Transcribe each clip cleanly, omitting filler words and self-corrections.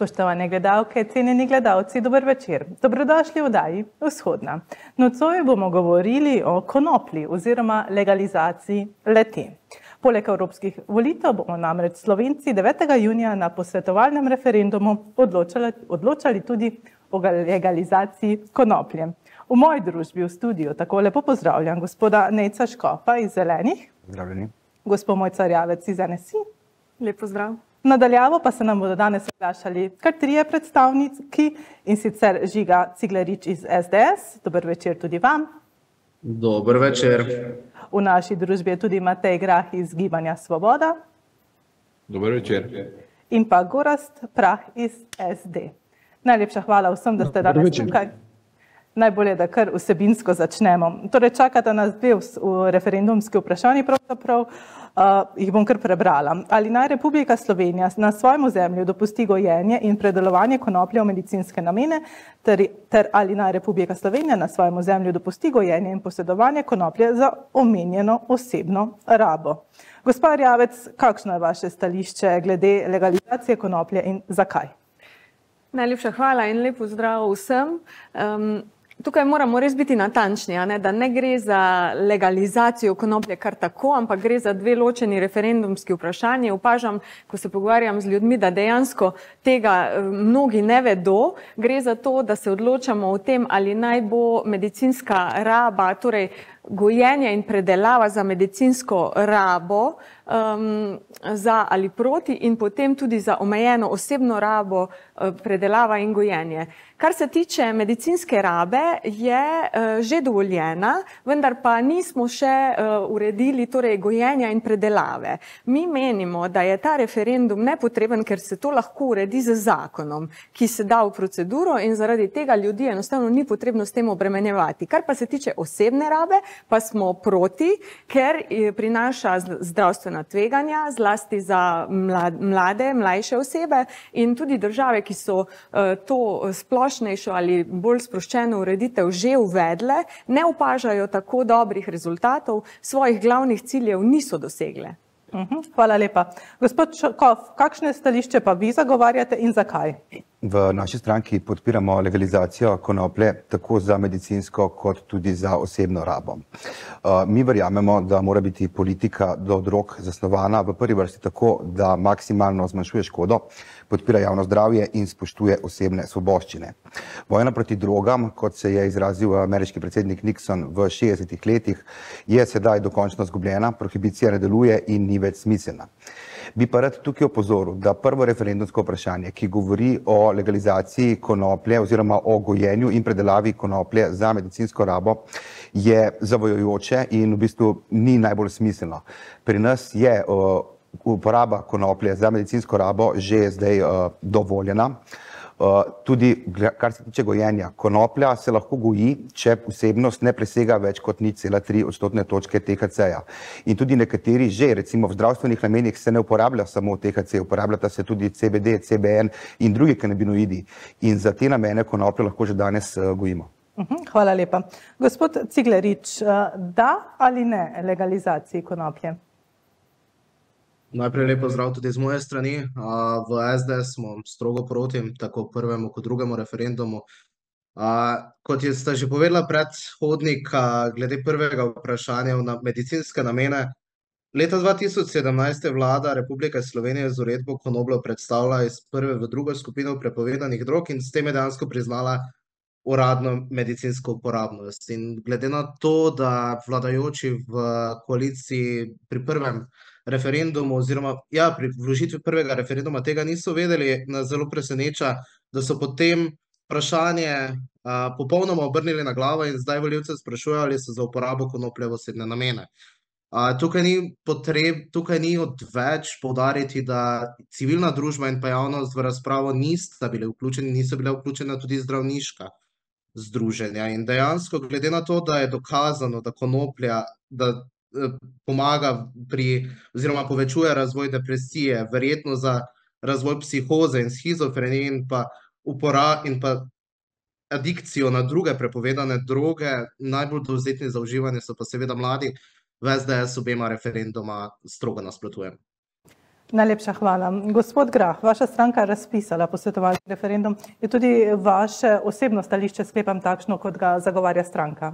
Spoštovane gledalke, cenjeni gledalci, dober večer. Dobrodošli v oddaji Vzhodna. Nocoj bomo govorili o konoplji oziroma legalizaciji le-te. Poleg evropskih volitev bomo namreč Slovenci 9. junija na posvetovalnem referendumu odločali tudi o legalizaciji konoplje. V moji družbi v studiu tako lepo pozdravljam gospoda Nejca Škofa iz Zelenih. Pozdravljeni. Gospod Mojca Rjavec iz NSI. Lep pozdrav. Nadaljavo pa se nam bodo danes oglašali kar trije predstavniki, in sicer Žiga Ciglarič iz SDS. Dober večer tudi vam. Dober večer. V naši družbi je tudi Matej Grah iz Gibanja Svoboda. Dober večer. In pa Gorazd Prah iz SD. Najlepša hvala vsem, da ste danes tukaj. Najbolje, da kar vsebinsko začnemo. Torej, čakata nas dve referendumski vprašanji, pravzaprav jih bom kar prebrala. Ali naj Republika Slovenija na svojem ozemlju dopusti gojenje in predelovanje konoplje v medicinske namene, ter ali naj Republika Slovenija na svojem ozemlju dopusti gojenje in posedovanje konoplje za omenjeno osebno rabo. Gospa Rjavec, kakšno je vaše stališče glede legalizacije konoplje in zakaj? Najlepša hvala in lep pozdrav vsem. Tukaj moramo res biti natančni, da ne gre za legalizacijo konoplje kar tako, ampak gre za dve ločeni referendumski vprašanji. Opažam, ko se pogovarjam z ljudmi, da dejansko tega mnogi ne vedo. Gre za to, da se odločamo o tem, ali naj bo medicinska raba, torej gojenje in predelava za medicinsko rabo, za ali proti, in potem tudi za omejeno osebno rabo, predelava in gojenje. Kar se tiče medicinske rabe, je že dovoljena, vendar pa nismo še uredili torej gojenja in predelave. Mi menimo, da je ta referendum nepotreben, ker se to lahko uredi z zakonom, ki se da v proceduro, in zaradi tega ljudi enostavno ni potrebno s tem obremenjevati. Kar pa se tiče osebne rabe, pa smo proti, ker prinaša zdravstvena tveganja, zlasti za mlajše osebe, in tudi države, ki so to splošnejšo ali bolj sproščeno ureditev že uvedle, ne opažajo tako dobrih rezultatov, svojih glavnih ciljev niso dosegle. Hvala lepa. Gospod Škof, kakšno stališče pa vi zagovarjate in zakaj? V naši stranki podpiramo legalizacijo konoplje tako za medicinsko kot tudi za osebno rabo. Mi verjamemo, da mora biti politika do drog zasnovana v prvi vrsti tako, da maksimalno zmanjšuje škodo, podpira javno zdravje in spoštuje osebne svoboščine. Vojna proti drogam, kot se je izrazil ameriški predsednik Nixon v 60. letih, je sedaj dokončno izgubljena, prohibicija ne deluje in ni več smiselna. Bi pa rad tukaj opozoril, da prvo referendumsko vprašanje, ki govori o legalizaciji konoplje oziroma o gojenju in predelavi konoplje za medicinsko rabo, je zavajajoče in v bistvu ni najbolj smiselno. Pri nas je uporaba konoplje za medicinsko rabo že zdaj dovoljena. Tudi, kar se tiče gojenja, konoplja se lahko goji, če vsebnost ne presega več kot 0,3 odstotne točke THC-ja. In tudi nekateri že, recimo v zdravstvenih namenih, se ne uporablja samo THC, uporabljata se tudi CBD, CBN in drugi kanabinoidi. In za te namene konoplje lahko že danes gojimo. Hvala lepa. Gospod Ciglarič, da ali ne legalizaciji konoplje? Najprej lep pozdrav tudi z moje strani. V SDS smo strogo proti tako prvemu kot drugemu referendumu. Kot ste že povedala predhodnik, glede prvega vprašanja na medicinske namene, leta 2017 je vlada Republike Slovenije z uredbo konopljo predstavila iz prve v drugo skupino prepovedanih drog in s tem je dejansko priznala uradno medicinsko uporabnost. In glede na to, da vladajoči v koaliciji pri prvem referendumu oziroma pri vložitvi prvega referenduma tega niso vedeli, nas zelo preseneča, da so potem vprašanje popolnoma obrnili na glavo in zdaj volivce sprašujejo, ali so za uporabo konoplje v osebne namene. Tukaj ni odveč poudariti, da civilna družba in pa javnost v razpravo niso bile vključene tudi zdravniška združenja. In dejansko, glede na to, da je dokazano, da konoplja pomaga oziroma povečuje razvoj depresije, verjetno za razvoj psihoze in shizofrenije in pa adikcijo na druge prepovedane droge, najbolj dovzetni za uživanje so pa seveda mladi. V SDS obema referenduma strogo nasprotujem. Najlepša hvala. Gospod Grah, vaša stranka je razpisala posvetovalni referendum. Je tudi vaše osebno stališče, sklepam, takšno, kot ga zagovarja stranka?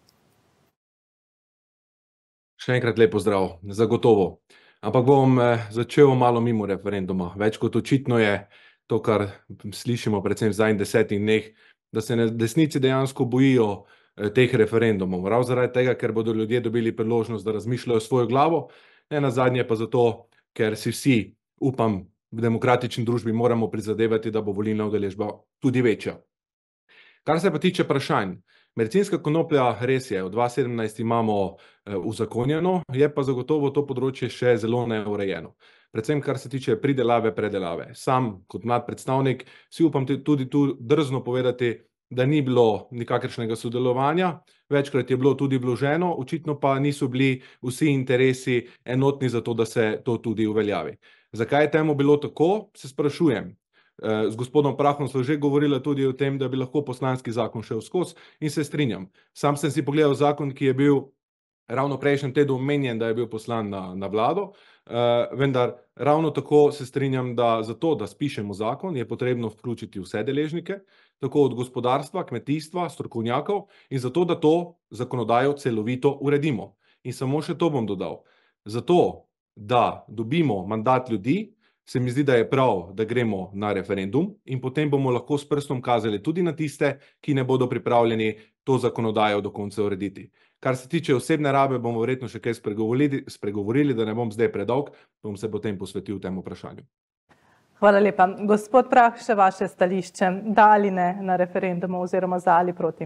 Še enkrat lep pozdrav, zagotovo. Ampak bom začel malo mimo referenduma. Več kot očitno je to, kar slišimo predvsem v zadnjih 10 dneh, da se desnici dejansko bojijo teh referendumov. Prav zaradi tega, ker bodo ljudje dobili priložnost, da razmišljajo svojo glavo, ne nazadnje pa zato, ker si vsi, upam, v demokratični družbi moramo prizadevati, da bo volilna udeležba tudi večja. Kar se pa tiče vprašanj, medicinska konoplja res je, od 2017 imamo uzakonjeno, je pa zagotovo to področje še zelo neurejeno. Predvsem, kar se tiče pridelave, predelave. Sam, kot mlad predstavnik, si upam tudi tu drzno povedati, da ni bilo nikakršnega sodelovanja, večkrat je bilo tudi vloženo, očitno pa niso bili vsi interesi enotni za to, da se to tudi uveljavi. Zakaj je temu bilo tako, se sprašujem. Z gospodom Prahom smo že govorili tudi o tem, da bi lahko poslanski zakon šel skozi in se strinjam. Sam sem si pogledal zakon, ki je bil ravno prejšnjem tednu omenjen, da je bil poslan na vlado, vendar ravno tako se strinjam, da za to, da spišemo zakon, je potrebno vključiti vse deležnike, tako od gospodarstva, kmetijstva, strokovnjakov in zato, da to zakonodajo celovito uredimo. In samo še to bom dodal. Zato, da dobimo mandat ljudi, se mi zdi, da je prav, da gremo na referendum in potem bomo lahko s prstom kazali tudi na tiste, ki ne bodo pripravljeni to zakonodajo do konca urediti. Kar se tiče osebne rabe, bomo verjetno še kaj spregovorili, da ne bom zdaj predolg, bom se potem posvetil temu vprašanju. Hvala lepa. Gospod Prah, še vaše stališče, da ali ne na referendumu oziroma za ali proti?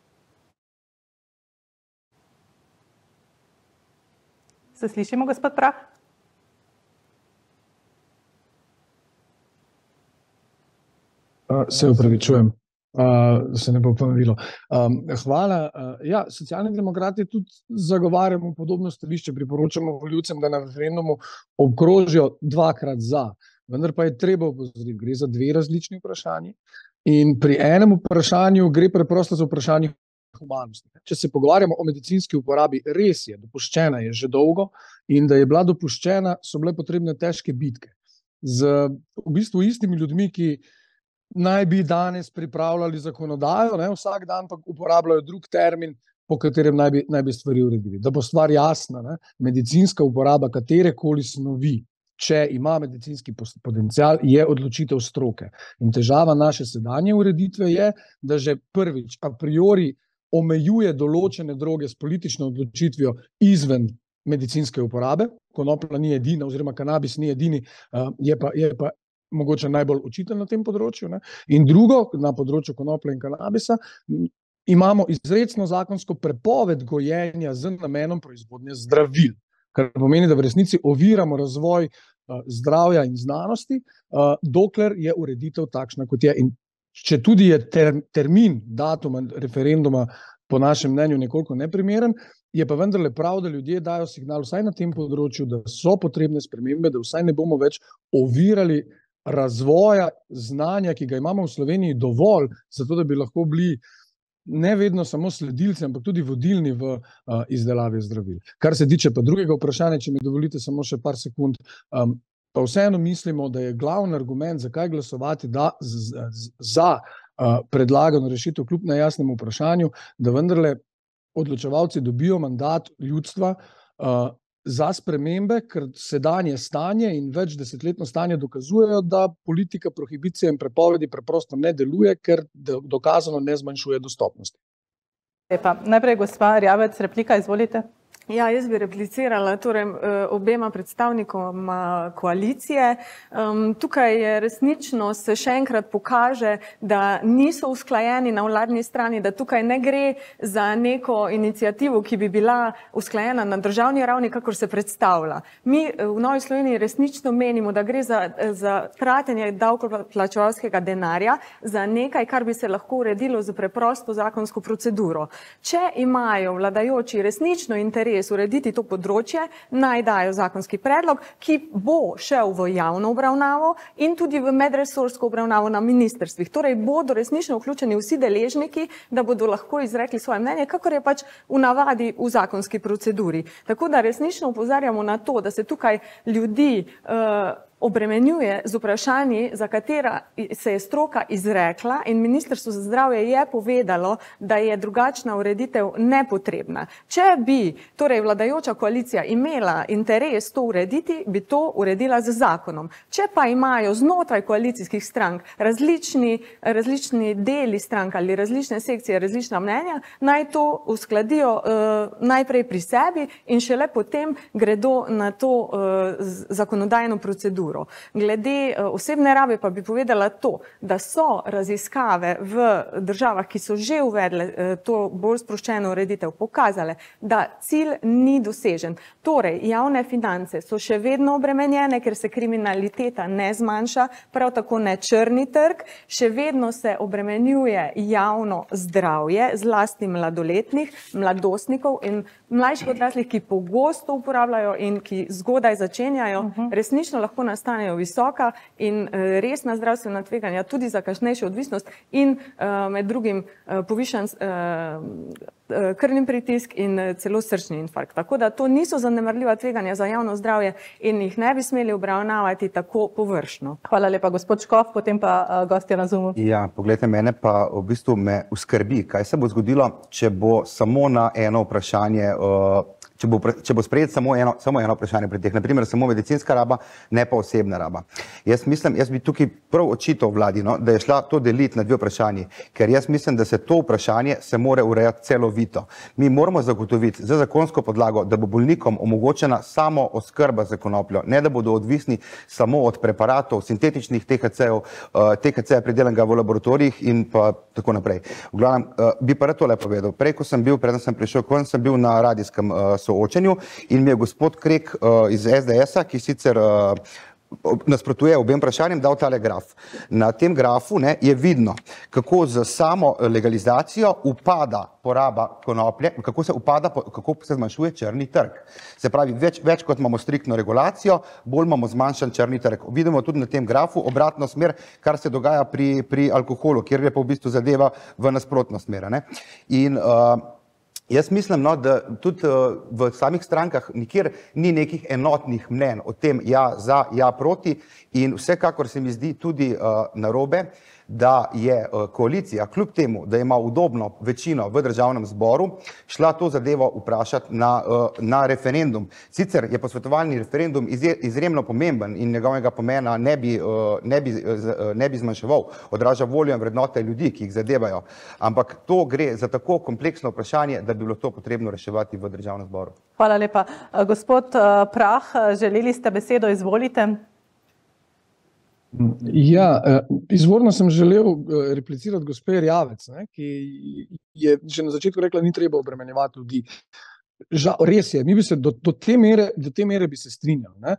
Se slišimo, gospod Prah? Se upravičujem, da se ne bo ponovilo. Hvala. Ja, Socialni demokrati tudi zagovarjamo podobno stališče, priporočamo volivcem, da na referendumu obkrožijo dvakrat za. Vendar pa je treba opozoriti, gre za dve različni vprašanji in pri enem vprašanju gre preprosto za vprašanje humanosti. Če se pogovarjamo o medicinski uporabi, res je, dopuščena je že dolgo in da je bila dopuščena, so bile potrebne težke bitke z v bistvu istimi ljudmi, ki naj bi danes pripravljali zakonodajo, vsak dan pa uporabljajo drug termin, po katerem naj bi stvari uredili. Da bo stvar jasna, medicinska uporaba katerekoli snovi, če ima medicinski potencial, je odločitev stroke. In težava naše sedanje ureditve je, da že prvič a priori omejuje določene droge s politično odločitvijo izven medicinske uporabe. Konoplja ni edina, oziroma kanabis ni edini, je pa mogoče najbolj učitelj na tem področju. In drugo, na področju konoplje in kanabisa, imamo izrecno zakonsko prepoved gojenja z namenom proizvodnje zdravil, kar pomeni, da v resnici oviramo razvoj zdravja in znanosti, dokler je ureditev takšna, kot je. In če tudi je termin, datum referenduma po našem mnenju nekoliko neprimeren, je pa vendarle prav, da ljudje dajo signal vsaj na tem področju, da so potrebne spremembe, da vsaj ne bomo več ovirali razvoja znanja, ki ga imamo v Sloveniji dovolj, zato da bi lahko bili ne vedno samo sledilci, ampak tudi vodilni v izdelavi zdravil. Kar se tiče pa drugega vprašanja, če mi dovolite samo še par sekund, pa vseeno mislimo, da je glavni argument, zakaj glasovati za predlagano rešitev kljub nejasnemu vprašanju, da vendarle odločevalci dobijo mandat ljudstva za spremembe, ker sedanje stanje in več desetletno stanje dokazujejo, da politika prohibicije in prepovedi preprosto ne deluje, ker dokazano ne zmanjšuje dostopnosti. Lepa. Najprej gospa Erjavec, replika, izvolite. Ja, jaz bi replicirala obema predstavnikoma koalicije. Tukaj je resnično se še enkrat pokaže, da niso usklajeni na vladni strani, da tukaj ne gre za neko inicijativo, ki bi bila usklajena na državni ravni, kakor se predstavlja. Mi v Novi Sloveniji resnično menimo, da gre za tratenje davkoplačevalskega denarja, za nekaj, kar bi se lahko uredilo z preprosto zakonsko proceduro. Če imajo vladajoči resnično interes interes urediti to področje, naj dajo zakonski predlog, ki bo šel v javno obravnavo in tudi v medresorsko obravnavo na ministrstvih. Torej bodo resnično vključeni vsi deležniki, da bodo lahko izrekli svoje mnenje, kakor je pač v navadi v zakonski proceduri. Tako da resnično opozarjamo na to, da se tukaj ljudi obremenjuje z vprašanji, za katera se je stroka izrekla in Ministrstvo za zdravje je povedalo, da je drugačna ureditev nepotrebna. Če bi torej vladajoča koalicija imela interes to urediti, bi to uredila z zakonom. Če pa imajo znotraj koalicijskih strank različni deli strank ali različne sekcije, različna mnenja, naj to uskladijo najprej pri sebi in šele potem gredo na to zakonodajno proceduro. Glede osebne rabe pa bi povedala to, da so raziskave v državah, ki so že uvedle to bolj sproščeno ureditev, pokazale, da cilj ni dosežen. Torej, javne finance so še vedno obremenjene, ker se kriminaliteta ne zmanjša, prav tako ne črni trg, še vedno se obremenjuje javno zdravje, zlasti mladoletnih, mladostnikov in mlajših odraslih, ki pogosto uporabljajo in ki zgodaj začenjajo, resnično lahko nastanejo visoka in resna zdravstvena tveganja tudi za kasnejšo odvisnost in med drugim povišan krvni pritisk in celo srčni infarkt. Tako da to niso zanemarljiva tveganja za javno zdravje in jih ne bi smeli obravnavati tako površno. Hvala lepa, gospod Škof, potem pa gostje na Zoomu. Ja, poglejte, mene pa v bistvu me skrbi, kaj se bo zgodilo, če bo samo na eno vprašanje, če bo sprejet samo eno vprašanje pri teh, naprimer samo medicinska raba, ne pa osebna raba. Jaz bi tukaj prav očital vladi, no, da je šla to deliti na dve vprašanji, ker jaz mislim, da se to vprašanje se mora urejati celovito. Mi moramo zagotoviti za zakonsko podlago, da bo bolnikom omogočena samo oskrba za konopljo, ne da bodo odvisni samo od preparatov, sintetičnih THC-jev, THC-ja pridelanega v laboratorijih in pa tako naprej. V glavnem, bi pa rad tole povedal. Prej, ko sem bil, preden sem prišel, sem bil na radijskem soočenju in mi je gospod Krek iz SDS-a, ki sicer nasprotuje obem vprašanjem, dal tale graf. Na tem grafu je vidno, kako z samo legalizacijo upada poraba konoplje, kako se zmanjšuje črni trg. Se pravi, več kot imamo striktno regulacijo, bolj imamo zmanjšan črni trg. Vidimo tudi na tem grafu obratno smer, kar se dogaja pri alkoholu, kjer je pa v bistvu zadeva v nasprotno smer. In jaz mislim, da tudi v samih strankah nikjer ni nekih enotnih mnenj o tem ja za, ja proti in vsekakor se mi zdi tudi narobe, da je koalicija, kljub temu, da ima udobno večino v državnem zboru, šla to zadevo vprašati na referendum. Sicer je posvetovalni referendum izjemno pomemben in njegovega pomena ne bi zmanjševal, odraža voljo in vrednote ljudi, ki jih zadevajo. Ampak to gre za tako kompleksno vprašanje, da bi bilo to potrebno reševati v državnem zboru. Hvala lepa. Gospod Prah, želeli ste besedo, izvolite. Ja, izvorno sem želel replicirati gospe Erjavec, ki je že na začetku rekla, ni treba obremenjevati ljudi. Res je, mi bi se do te mere bi se strinjali.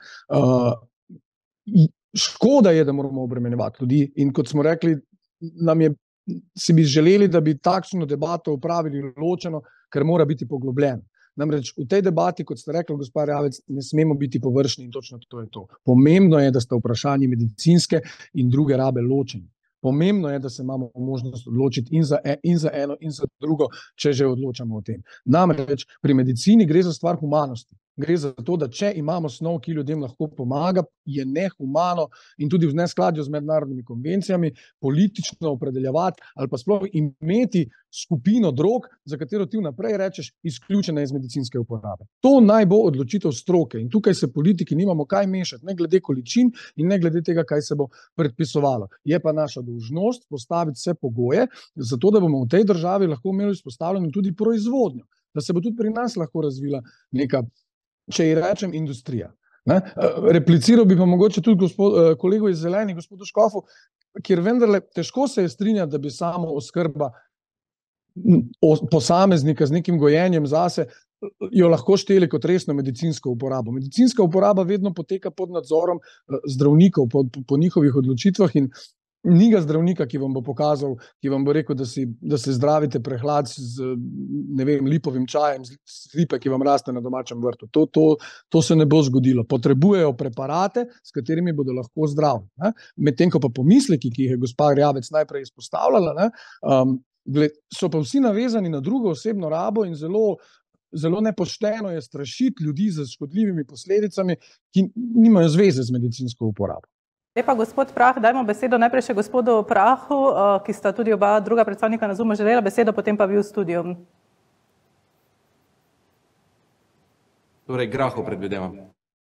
Škoda je, da moramo obremenjevati ljudi in kot smo rekli, si bi želeli, da bi takšno debato opravili ločeno, ker mora biti poglobljeno. Namreč v tej debati, kot ste rekli, gospa Erjavec, ne smemo biti površni in točno to je to. Pomembno je, da sta vprašanji medicinske in druge rabe ločeni. Pomembno je, da se imamo možnost odločiti in za eno in za drugo, če že odločamo o tem. Namreč pri medicini gre za stvar humanosti. Gre za to, da če imamo snov, ki ljudem lahko pomaga, je nehumano in tudi v neskladju z mednarodnimi konvencijami politično opredeljevati ali pa sploh imeti skupino drog, za katero ti vnaprej rečeš, izključena iz medicinske uporabe. To naj bo odločitev stroke in tukaj se politiki nimamo kaj mešati, ne glede količin in ne glede tega, kaj se bo predpisovalo. Je pa naša dolžnost postaviti vse pogoje, zato da bomo v tej državi lahko imeli vzpostavljeno tudi proizvodnjo, da se bo tudi pri nas lahko razvila neka, če ji rečem, industrija. Repliciral bi pa mogoče tudi kolegu iz Zelenih, gospodu Škofu, kjer vendarle težko se je strinjati, da bi samo oskrba posameznika z nekim gojenjem zase jo lahko šteli kot resno medicinsko uporabo. Medicinska uporaba vedno poteka pod nadzorom zdravnikov, po njihovih odločitvah in Ni ga zdravnika, ki vam bo pokazal, ki vam bo rekel, da se zdravite prehlad z, ne vem, lipovim čajem, z lipe, ki vam raste na domačem vrtu. To se ne bo zgodilo. Potrebujejo preparate, s katerimi bodo lahko zdravi. Medtem ko pa pomisleki, ki jih je gospa Erjavec najprej izpostavljala, so pa vsi navezani na drugo osebno rabo in zelo nepošteno je strašiti ljudi z škodljivimi posledicami, ki nimajo zveze z medicinsko uporabo. Lepa, gospod Prah, dajmo besedo najprej še gospodu Prahu, ki sta tudi oba druga predstavnika na Zoomu želela besedo, potem pa vi v studiu. Torej, Graho predvidevam.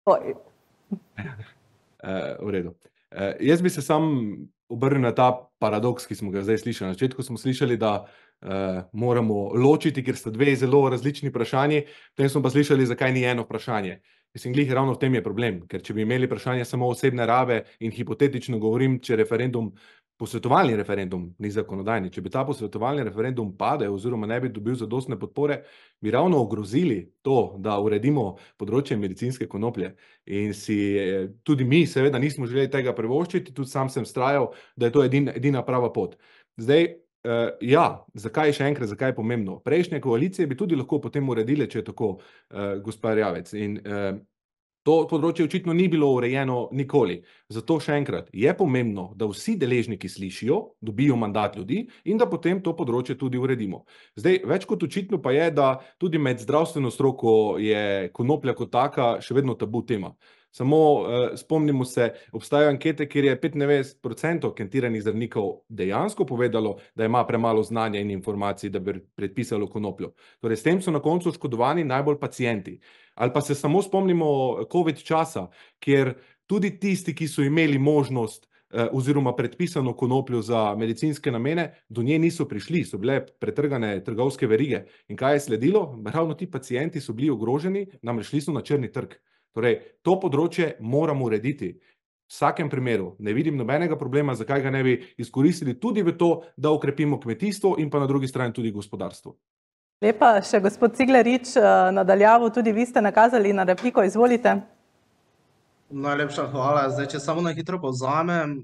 V redu. Jaz bi se sam obrnil na ta paradoks, ki smo ga zdaj slišali. Na začetku smo slišali, da moramo ločiti, ker sta dve zelo različni vprašanji, potem smo pa slišali, zakaj ni eno vprašanje. Mislim, glih ravno v tem je problem, ker če bi imeli vprašanje samo osebne rabe in hipotetično govorim, če posvetovalni referendum ni zakonodajni, če bi ta posvetovalni referendum padel oziroma ne bi dobil zadostne podpore, bi ravno ogrozili to, da uredimo področje medicinske konoplje. In tudi mi seveda nismo želeli tega privoščiti, tudi sam sem vztrajal, da je to edina prava pot. Zdaj, zakaj še enkrat, zakaj je pomembno? Prejšnje koalicije bi tudi lahko potem uredile, če je tako, gospa Erjavec. In to področje očitno ni bilo urejeno nikoli. Zato še enkrat, je pomembno, da vsi deležniki slišijo, dobijo mandat ljudi in da potem to področje tudi uredimo. Zdaj, več kot očitno pa je, da tudi med zdravstveno stroko je konoplja kot taka še vedno tabu tema. Samo spomnimo se, obstajajo ankete, kjer je 95% anketiranih zdravnikov dejansko povedalo, da ima premalo znanja in informacij, da bi predpisalo konopljo. Torej, s tem so na koncu oškodovani najbolj pacienti. Ali pa se samo spomnimo COVID časa, kjer tudi tisti, ki so imeli možnost oziroma predpisano konopljo za medicinske namene, do nje niso prišli, so bile pretrgane trgovske verige. In kaj je sledilo? Ravno ti pacienti so bili ogroženi, namreč šli so na črni trg. Torej, to področje moramo urediti. V vsakem primeru ne vidim nobenega problema, zakaj ga ne bi izkoristili tudi v to, da okrepimo kmetijstvo in pa na drugi strani tudi gospodarstvo. Lepa, še gospod Ciglarič, nadaljavo, tudi vi ste nakazali na repliko, izvolite. Najlepša hvala. Zdaj, če samo na hitro povzamem,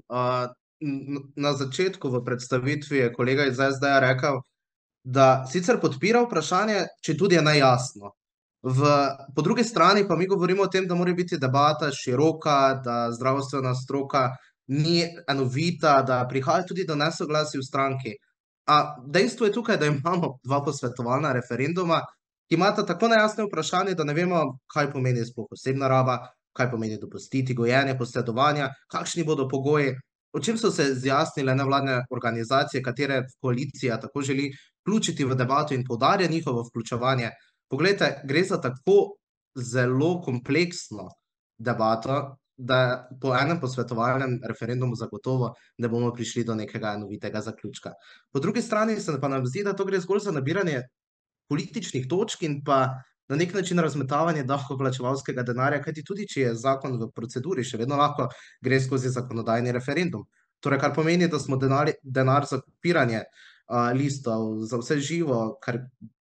na začetku v predstavitvi je kolega iz SD rekel, da sicer podpira vprašanje, če tudi je nejasno. Po drugi strani pa mi govorimo o tem, da mora biti debata široka, da zdravstvena stroka ni enovita, da prihaja tudi do nesoglasij v stranki. A dejstvo je tukaj, da imamo dva posvetovalna referenduma, ki imata tako nejasne vprašanje, da ne vemo, kaj pomeni sploh osebna raba, kaj pomeni dopustiti gojenje, posredovanja, kakšni bodo pogoji, o čem so se izjasnile nevladne organizacije, katere koalicija tako želi vključiti v debato in poudarja njihovo vključevanje. Poglejte, gre za tako zelo kompleksno debato, da po enem posvetovalnem referendumu zagotovo ne bomo prišli do nekega enovitega zaključka. Po drugi strani se pa nam zdi, da to gre zgolj za nabiranje političnih točk in pa na nek način razmetavanje davkoplačevalskega denarja, kajti tudi če je zakon v proceduri, še vedno lahko gre skozi zakonodajni referendum. Torej, kar pomeni, da smo denar za kopiranje listov, za vse živo, kar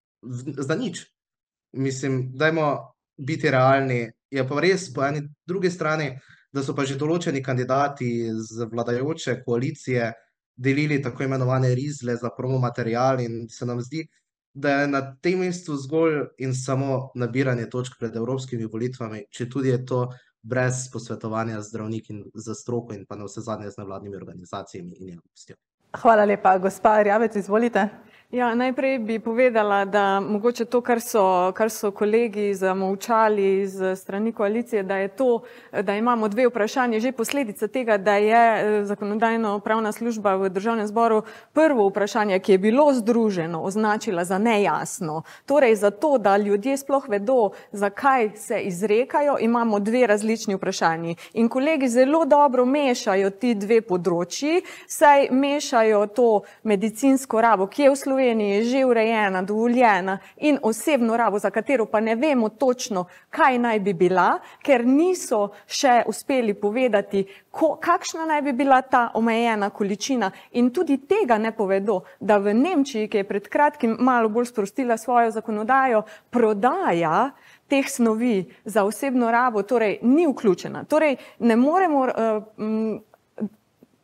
za nič. Mislim, dajmo biti realni. Je pa res po eni drugi strani, da so pa že določeni kandidati z vladajoče koalicije delili tako imenovane rizle za promo material in se nam zdi, da je na tem mestu zgolj in samo nabiranje točk pred evropskimi volitvami, če tudi je to brez posvetovanja z zdravniki in za stroko in pa na vse zadnje z nevladnimi organizacijami in javnostjo. Hvala lepa. Gospa Erjavec, izvolite. Ja, najprej bi povedala, da mogoče to, kar so kolegi zamolčali z strani koalicije, da je to, da imamo dve vprašanje, že posledica tega, da je zakonodajno-pravna služba v Državnem zboru prvo vprašanje, ki je bilo združeno, označila za nejasno. Torej, zato, da ljudje sploh vedo, zakaj se izrekajo, imamo dve različni vprašanji. In kolegi zelo dobro mešajo ti dve področji, saj mešajo to medicinsko rabo, ki je v Sloveniji je že urejena, dovoljena, in osebno rabo, za katero pa ne vemo točno, kaj naj bi bila, ker niso še uspeli povedati, kakšna naj bi bila ta omejena količina, in tudi tega ne povedo, da v Nemčiji, ki je pred kratkim malo bolj sprostila svojo zakonodajo, prodaja teh snovi za osebno rabo, torej ni vključena. Torej, ne moremo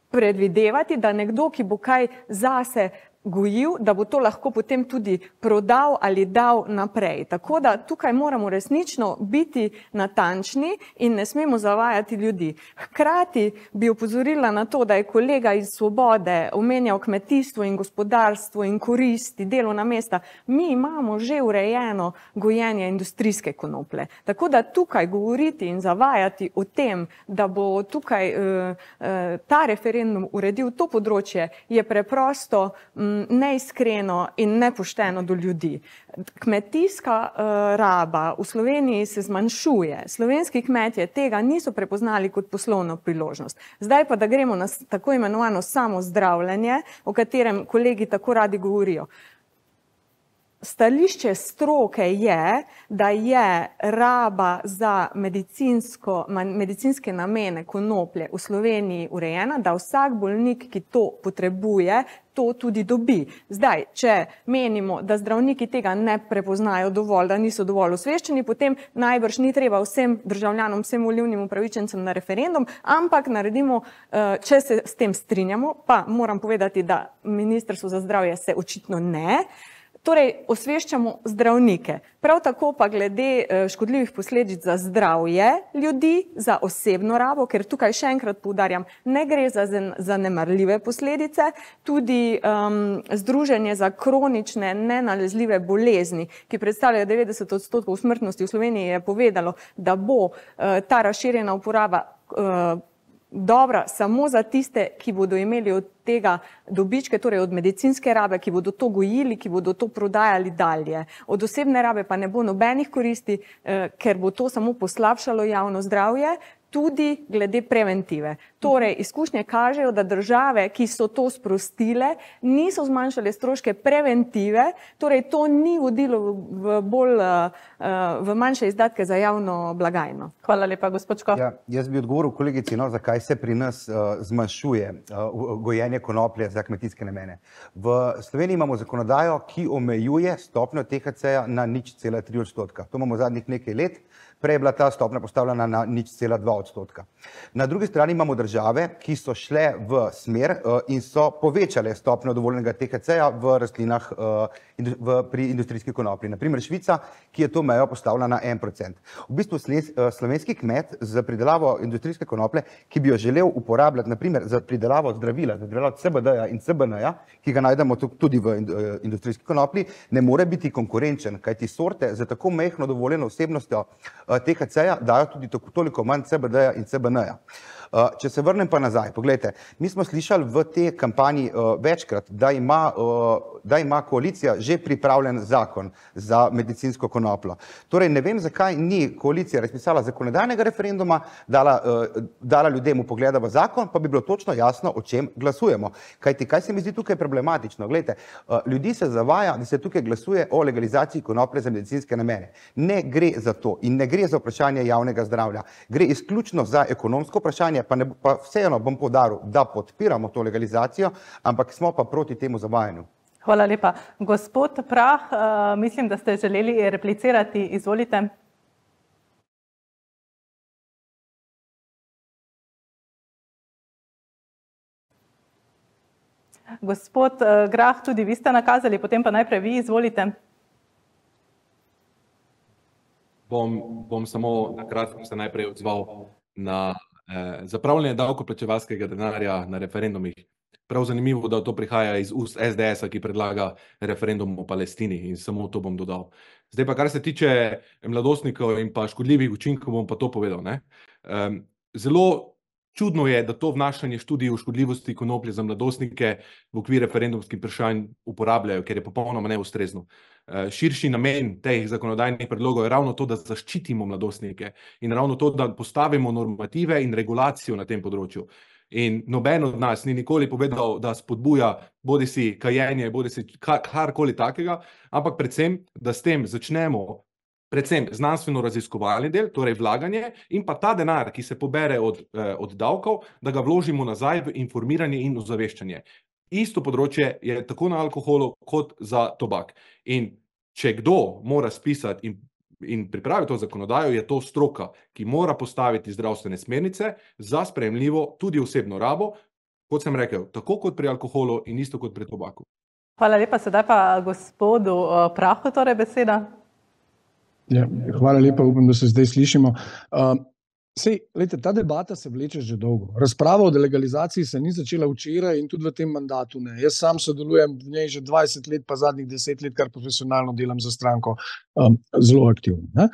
predvidevati, da nekdo, ki bo kaj zase gojil, da bo to lahko potem tudi prodal ali dal naprej. Tako da tukaj moramo resnično biti natančni in ne smemo zavajati ljudi. Hkrati bi opozorila na to, da je kolega iz Svobode omenjal kmetijstvo in gospodarstvo in koristi, delovna mesta. Mi imamo že urejeno gojenje industrijske konoplje. Tako da tukaj govoriti in zavajati o tem, da bo tukaj ta referendum uredil to področje, je preprosto neiskreno in nepošteno do ljudi. Kmetijska raba v Sloveniji se zmanjšuje. Slovenski kmetje tega niso prepoznali kot poslovno priložnost. Zdaj pa, da gremo na tako imenovano samozdravljenje, o katerem kolegi tako radi govorijo. Stališče stroke je, da je raba za medicinske namene konoplje v Sloveniji urejena, da vsak bolnik, ki to potrebuje, to tudi dobi. Zdaj, če menimo, da zdravniki tega ne prepoznajo dovolj, da niso dovolj osveščeni, potem najbrž ni treba vsem državljanom, vsem volilnim upravičencem na referendum, ampak naredimo, če se s tem strinjamo, pa moram povedati, da Ministrstvo za zdravje se očitno ne, torej osveščamo zdravnike. Prav tako pa glede škodljivih posledic za zdravje ljudi, za osebno rabo, ker tukaj še enkrat poudarjam, ne gre za zanemarljive posledice, tudi Združenje za kronične nenalezljive bolezni, ki predstavljajo 90% smrtnosti v Sloveniji, je povedalo, da bo ta razširjena uporaba dobra samo za tiste, ki bodo imeli od tega dobičke, torej od medicinske rabe, ki bodo to gojili, ki bodo to prodajali dalje. Od osebne rabe pa ne bo nobenih koristi, ker bo to samo poslabšalo javno zdravje, tudi glede preventive. Torej, izkušnje kažejo, da države, ki so to sprostile, niso zmanjšale stroške preventive, torej to ni vodilo v manjše izdatke za javno blagajno. Hvala lepa, gospod Škof. Ja, jaz bi odgovoril kolegici, zakaj se pri nas zmanjšuje gojenje konoplje za kmetijske namene. V Sloveniji imamo zakonodajo, ki omejuje stopnjo THC-ja na 0,3%. To imamo zadnjih nekaj let. Prej je bila ta stopnja postavljena na 0,2%. Na drugi strani imamo države, ki so šle v smer in so povečale stopnjo dovoljenega THC-ja v rastlinah pri industrijski konoplji. Naprimer Švica, ki je to mejo postavila na 1%. V bistvu slovenski kmet za pridelavo industrijske konoplje, ki bi jo želel uporabljati naprimer za pridelavo zdravila, za pridelavo CBD-ja in CBN-ja, ki ga najdemo tudi v industrijski konoplji, ne more biti konkurenčen, kajti sorte za tako majhno dovoljeno vsebnostjo THC-ja dajo tudi toliko manj CBD-ja in CBN-ja. Če se vrnem pa nazaj, pogledajte, mi smo slišali v tej kampanji večkrat, da ima koalicija že pripravljen zakon za medicinsko konopljo. Torej, ne vem, zakaj ni koalicija razpisala zakonodajnega referenduma, dala ljudem vpogleda v zakon, pa bi bilo točno jasno, o čem glasujemo. Kajti, kaj se mi zdi tukaj problematično? Glejte, ljudi se zavaja, da se tukaj glasuje o legalizaciji konoplje za medicinske namene. Ne gre za to in ne gre za vprašanje javnega zdravja. Gre izključno za ekonomsko vprašanje, pa vseeno bom poudaril, da podpiramo to legalizacijo, ampak smo pa proti temu zavajanju. Hvala lepa. Gospod Prah, mislim, da ste želeli replicirati. Izvolite. Gospod Grah, tudi vi ste nakazali, potem pa najprej vi, izvolite. Bom samo na kratko se najprej odzval na zapravljanje davkoplačevalskega denarja na referendumih. Prav zanimivo, da to prihaja iz ust SDS-a, ki predlaga referendum o Palestini, in samo to bom dodal. Zdaj pa, kar se tiče mladostnikov in pa škodljivih učinkov, bom pa to povedal. Zelo čudno je, da to vnašanje študij o škodljivosti konoplje za mladostnike v okviru referendumskih vprašanj uporabljajo, ker je popolnoma neustrezno. Širši namen teh zakonodajnih predlogov je ravno to, da zaščitimo mladostnike in ravno to, da postavimo normative in regulacijo na tem področju. In noben od nas ni nikoli povedal, da spodbuja bodisi kajenje, bodisi karkoli takega, ampak predvsem, da s tem začnemo predvsem znanstveno raziskovalni del, torej vlaganje, in pa ta denar, ki se pobere od davkov, da ga vložimo nazaj v informiranje in ozaveščanje. Isto področje je tako na alkoholu kot za tobak. In če kdo mora spisati in pripraviti to zakonodajo, je to stroka, ki mora postaviti zdravstvene smernice za sprejemljivo tudi osebno rabo, Kot sem rekel, tako kot pri alkoholu in isto kot pri tobaku. Hvala lepa, sedaj pa gospodu Prahu torej beseda. Ja, hvala lepa, upam, da se zdaj slišimo. Ta debata se vleče že dolgo. Razprava o delegalizaciji se ni začela včeraj in tudi v tem mandatu ne. Jaz sam sodelujem v njej že 20 let, pa zadnjih 10 let, kar profesionalno delam za stranko, zelo aktivno. Ne?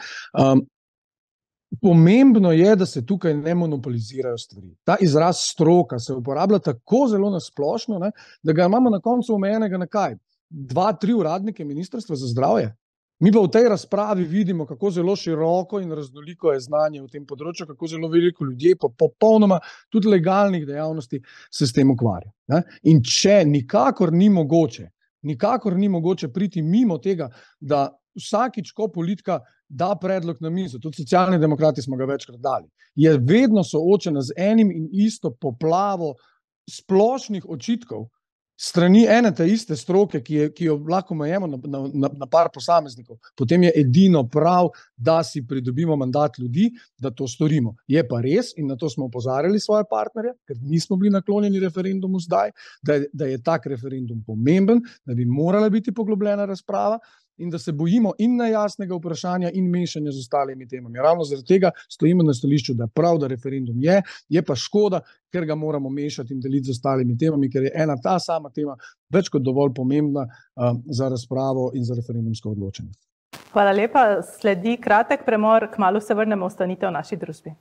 Pomembno je, da se tukaj ne monopolizirajo stvari. Ta izraz stroka se uporablja tako zelo nasplošno, ne, da ga imamo na koncu omejenega na kaj? 2-3 uradnike Ministrstva za zdravje? Mi pa v tej razpravi vidimo, kako zelo široko in raznoliko je znanje v tem področju, kako zelo veliko ljudje po popolnoma tudi legalnih dejavnosti se s tem ukvarja. Ne? In če nikakor ni mogoče priti mimo tega, da vsakič, ko politika da predlog na mizo, tudi Socialni demokrati smo ga večkrat dali, je vedno soočena z enim in isto poplavo splošnih očitkov strani ene te iste stroke, ki jo lahko omejemo na par posameznikov, potem je edino prav, da si pridobimo mandat ljudi, da to storimo. Je pa res, in na to smo opozarjali svoje partnerje, ker nismo bili naklonjeni referendumu zdaj, da je tak referendum pomemben, da bi morala biti poglobljena razprava, in da se bojimo in nejasnega vprašanja in mešanja z ostalimi temami. Ravno zaradi tega stojimo na stališču, da prav, da referendum je pa škoda, ker ga moramo mešati in deliti z ostalimi temami, ker je ena ta sama tema več kot dovolj pomembna za razpravo in za referendumsko odločanje. Hvala lepa. Sledi kratek premor, kmalu se vrnemo, ostanite v naši družbi.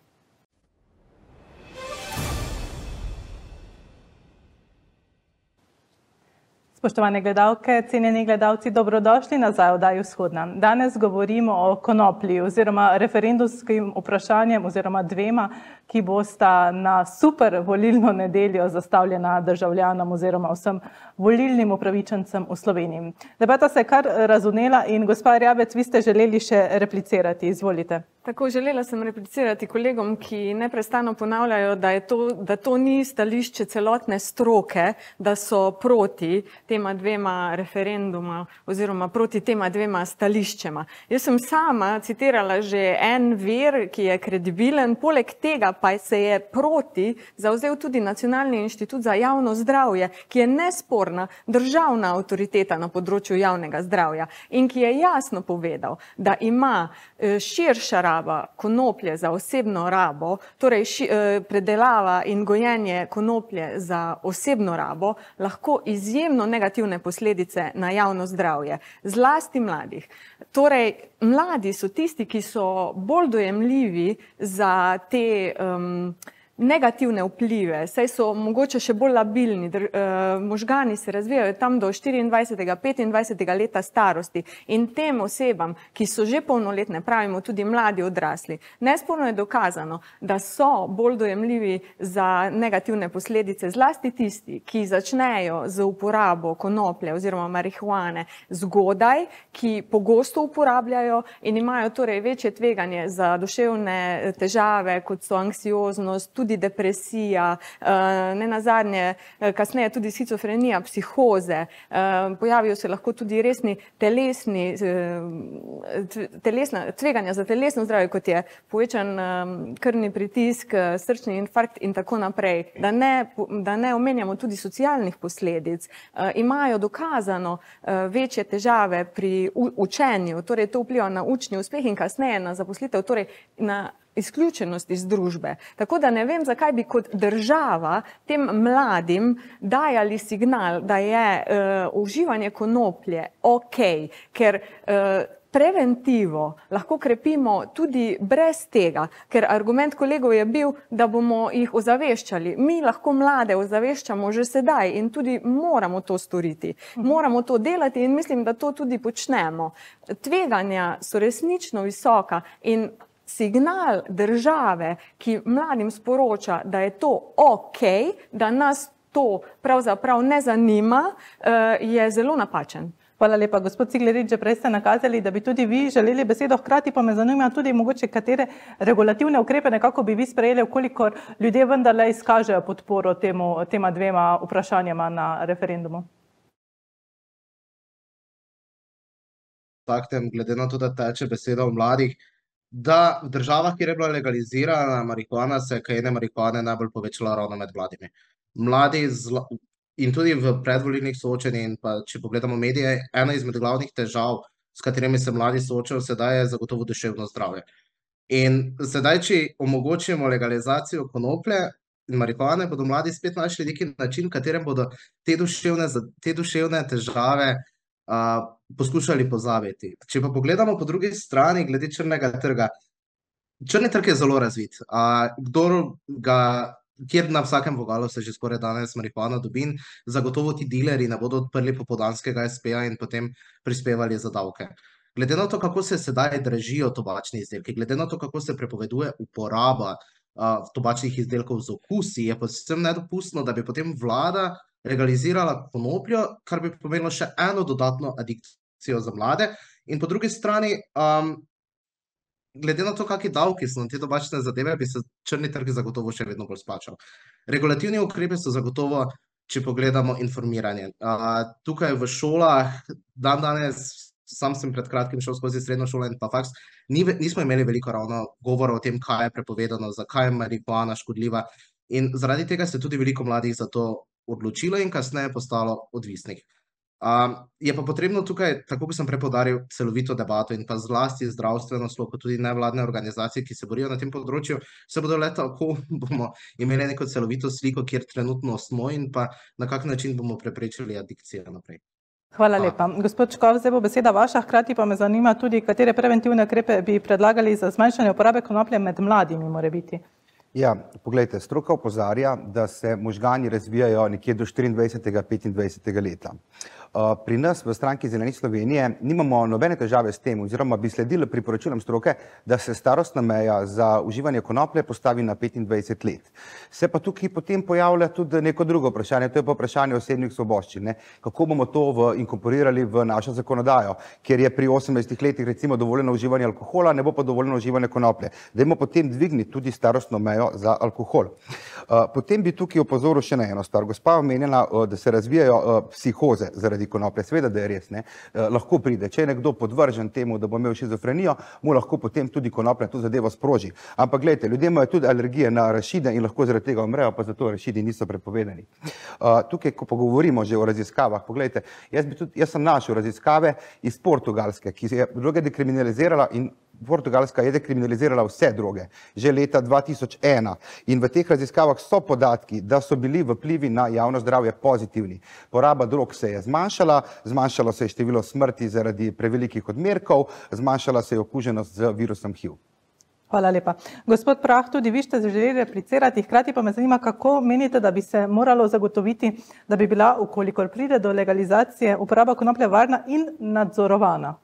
Spoštovane gledalke, cenjeni gledalci, dobrodošli nazaj v oddaji Vzhodna. Danes govorimo o konoplji oziroma referendumskim vprašanjem oziroma dvema, ki bosta na super volilno nedeljo zastavljena državljanom oziroma vsem volilnim upravičencem v Sloveniji. Debata se je kar razvnela in gospa Erjavec, vi ste želeli še replicirati. Izvolite. Tako, želela sem replicirati kolegom, ki neprestano ponavljajo, da to ni stališče celotne stroke, da so proti tema dvema referenduma oziroma proti tema dvema stališčema. Jaz sem sama citirala že en vir, ki je kredibilen, poleg tega pa se je proti zavzel tudi Nacionalni inštitut za javno zdravje, ki je nesporna državna avtoriteta na področju javnega zdravja in ki je jasno povedal, da ima širša raba konoplje za osebno rabo, torej predelava in gojenje konoplje za osebno rabo, lahko izjemno negativne posledice na javno zdravje, zlasti mladih. Torej, mladi so tisti, ki so bolj dojemljivi za te negativne vplive, saj so mogoče še bolj labilni, možgani se razvijajo tam do 24. 25. leta starosti in tem osebam, ki so že polnoletne, pravimo tudi mladi odrasli, nesporno je dokazano, da so bolj dojemljivi za negativne posledice, zlasti tisti, ki začnejo z uporabo konoplje oziroma marihuane zgodaj, ki pogosto uporabljajo in imajo torej večje tveganje za duševne težave, kot so anksioznost, tudi depresija, nenazadnje kasneje tudi schizofrenija, psihoze, pojavijo se lahko tudi resni tveganja za telesno zdravje, kot je povečan krvni pritisk, srčni infarkt in tako naprej. Da ne omenjamo tudi socialnih posledic, imajo dokazano večje težave pri učenju, torej to vpliva na učni uspeh in kasneje na zaposlitev, torej na izključenost iz družbe. Tako da ne vem, zakaj bi kot država tem mladim dajali signal, da je uživanje konoplje ok, ker preventivo lahko krepimo tudi brez tega, ker argument kolegov je bil, da bomo jih ozaveščali. Mi lahko mlade ozaveščamo že sedaj in tudi moramo to storiti. Moramo to delati in mislim, da to tudi počnemo. Tveganja so resnično visoka in signal države, ki mladim sporoča, da je to ok, da nas to pravzaprav ne zanima, je zelo napačen. Hvala lepa. Gospod Ciglerič, že prej ste nakazali, da bi tudi vi želeli besedo, hkrati pa me zanima tudi mogoče, katere regulativne ukrepe nekako bi vi sprejeli, kolikor ljudje vendarle izkažejo podporo tema dvema vprašanjama na referendumu. Faktem, glede na to, da teče beseda o mladih, da v državah, kjer je bila legalizirana marihuana, se je kajenje marihuane najbolj povečalo ravno med mladimi. Mladi in tudi v predvolilnih soočenjih, in pa če pogledamo medije, ena izmed glavnih težav, s katerimi se mladi soočajo sedaj, je zagotovo duševno zdravje. In sedaj, če omogočimo legalizacijo konoplje in marihuane, bodo mladi spet našli neki način, katerem bodo te duševne težave poskušali pozabiti. Če pa pogledamo po drugi strani, glede črnega trga, črni trg je zelo razvit. Kjer na vsakem vogalu se že skoraj danes marihuana dobi, zagotovo ti dilerji ne bodo odprli popoldanskega SP-ja in potem prispevali za davke. Glede na to, kako se sedaj dražijo tobačni izdelki, glede na to, kako se prepoveduje uporaba tobačnih izdelkov z okusi, je povsem nedopustno, da bi potem vlada legalizirala konopljo, kar bi pomenilo še eno dodatno adikcijo za mlade. In po drugi strani, glede na to, kakšni davki so na te tobačne zadeve, bi se črni trg zagotovo še vedno bolj splačal. Regulativni ukrepi so zagotovo, če pogledamo, informiranje. Tukaj v šolah, danes, sam sem pred kratkim šel skozi srednjo šolo in pa faks, nismo imeli veliko ravno govora o tem, kaj je prepovedano, zakaj je marihuana škodljiva, in zaradi tega se tudi veliko mladih za to odločilo in kasneje postalo odvisnih. Je pa potrebno tukaj, tako kot sem prej poudaril, celovito debato in pa zlasti zdravstveno sloko, tudi nevladne organizacije, ki se borijo na tem področju, se bodo le tako, bomo imeli neko celovito sliko, kjer trenutno smo in pa na kak način bomo preprečili adikcijo naprej. Hvala lepa. Gospod Škof, zdaj bo beseda vaša, hkrati pa me zanima tudi, katere preventivne ukrepe bi predlagali za zmanjšanje uporabe konoplje med mladimi, more biti. Ja, poglejte, stroka opozarja, da se možgani razvijajo nekje do 24. 25. leta. Pri nas v stranki Zelenih Slovenije nimamo nobene težave s tem, oziroma bi sledili priporočilom stroke, da se starostna meja za uživanje konoplje postavi na 25 let. Se pa tukaj potem pojavlja tudi neko drugo vprašanje, to je pa vprašanje osebnih svoboščin. Kako bomo to inkorporirali v našo zakonodajo, kjer je pri 18 letih recimo dovoljeno uživanje alkohola, ne bo pa dovoljeno uživanje konoplje. Dajmo potem dvigniti tudi starostno mejo za alkohol. Potem bi tukaj opozoril še na eno stvar. Gospa omenjena, da se razvijajo psihoze zaradi konoplje. Seveda, da je res, ne. Lahko pride. Če je nekdo podvržen temu, da bo imel šizofrenijo, mu lahko potem tudi konoplja to zadevo sproži. Ampak gledajte, ljudje imajo tudi alergije na arašide in lahko zaradi tega umrejo, pa zato arašidi niso prepovedani. Tukaj, ko pa govorimo že o raziskavah, poglejte, jaz sem našel raziskave iz Portugalske, ki je droge dekriminalizirala in Portugalska je dekriminalizirala vse droge že leta 2001 in v teh raziskavah so podatki, da so bili vplivi na javno zdravje pozitivni. Poraba drog se je zmanjšalo se je število smrti zaradi prevelikih odmerkov, zmanjšala se je okuženost z virusom HIV. Hvala lepa. Gospod Prah, tudi vi ste želeli replicirati, hkrati pa me zanima, kako menite, da bi se moralo zagotoviti, da bi bila, ukolikor pride do legalizacije, uporaba konoplje varna in nadzorovana?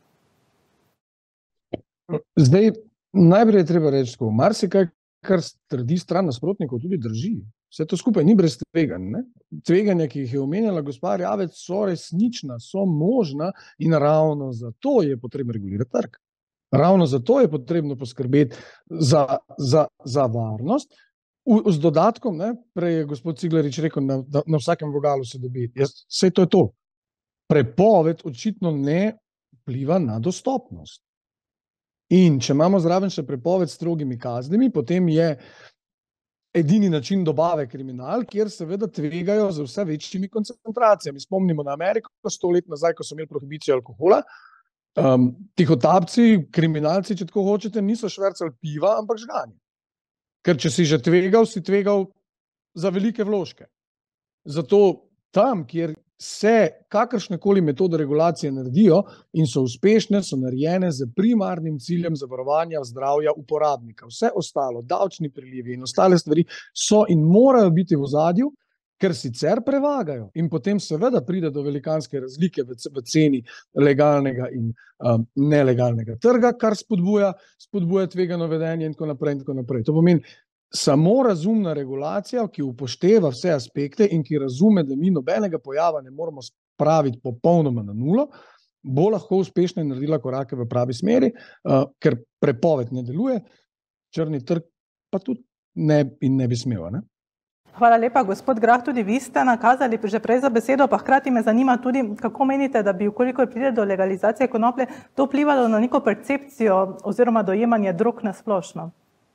Zdaj, najprej je treba reči, da marsikaj, kar trdi stran nasprotnikov, tudi drži. Vse to skupaj ni brez tveganj. Tveganja, ki jih je omenjala gospa Erjavec, so resnična, so možna in ravno zato je potrebno regulirati trg. Ravno zato je potrebno poskrbeti za varnost. Z dodatkom, prej je gospod Ciglarič rekel, na vsakem vogalu se dobi. Saj to je to. Prepoved očitno ne vpliva na dostopnost. In če imamo zraven še prepoved s strogimi kaznimi, potem je edini način dobave kriminal, kjer seveda tvegajo z vse večjimi koncentracijami. Spomnimo na Ameriko 100 let nazaj, ko so imeli prohibicijo alkohola. Tihotapci, kriminalci, če tako hočete, niso švercali piva, ampak žganje. Ker če si že tvegal, si tvegal za velike vložke. Zato tam, kjer se kakršnekoli metode regulacije naredijo in so uspešne, so narejene z primarnim ciljem zavarovanja zdravja uporabnika. Vse ostalo, davčni prilivi in ostale stvari so in morajo biti v ozadju, ker sicer prevagajo in potem seveda pride do velikanske razlike v ceni legalnega in nelegalnega trga, kar spodbuja tvegano vedenje in tako naprej. To pomeni, samo razumna regulacija, ki upošteva vse aspekte in ki razume, da mi nobenega pojava ne moramo spraviti popolnoma na nulo, bo lahko uspešno naredila korake v pravi smeri, ker prepoved ne deluje, črni trg pa tudi ne bi smel. Hvala lepa, gospod Grah, tudi vi ste nakazali že prej za besedo, pa hkrati me zanima tudi, kako menite, da bi, ukolikor pride do legalizacije konoplje, to vplivalo na neko percepcijo oziroma dojemanje drog na splošno.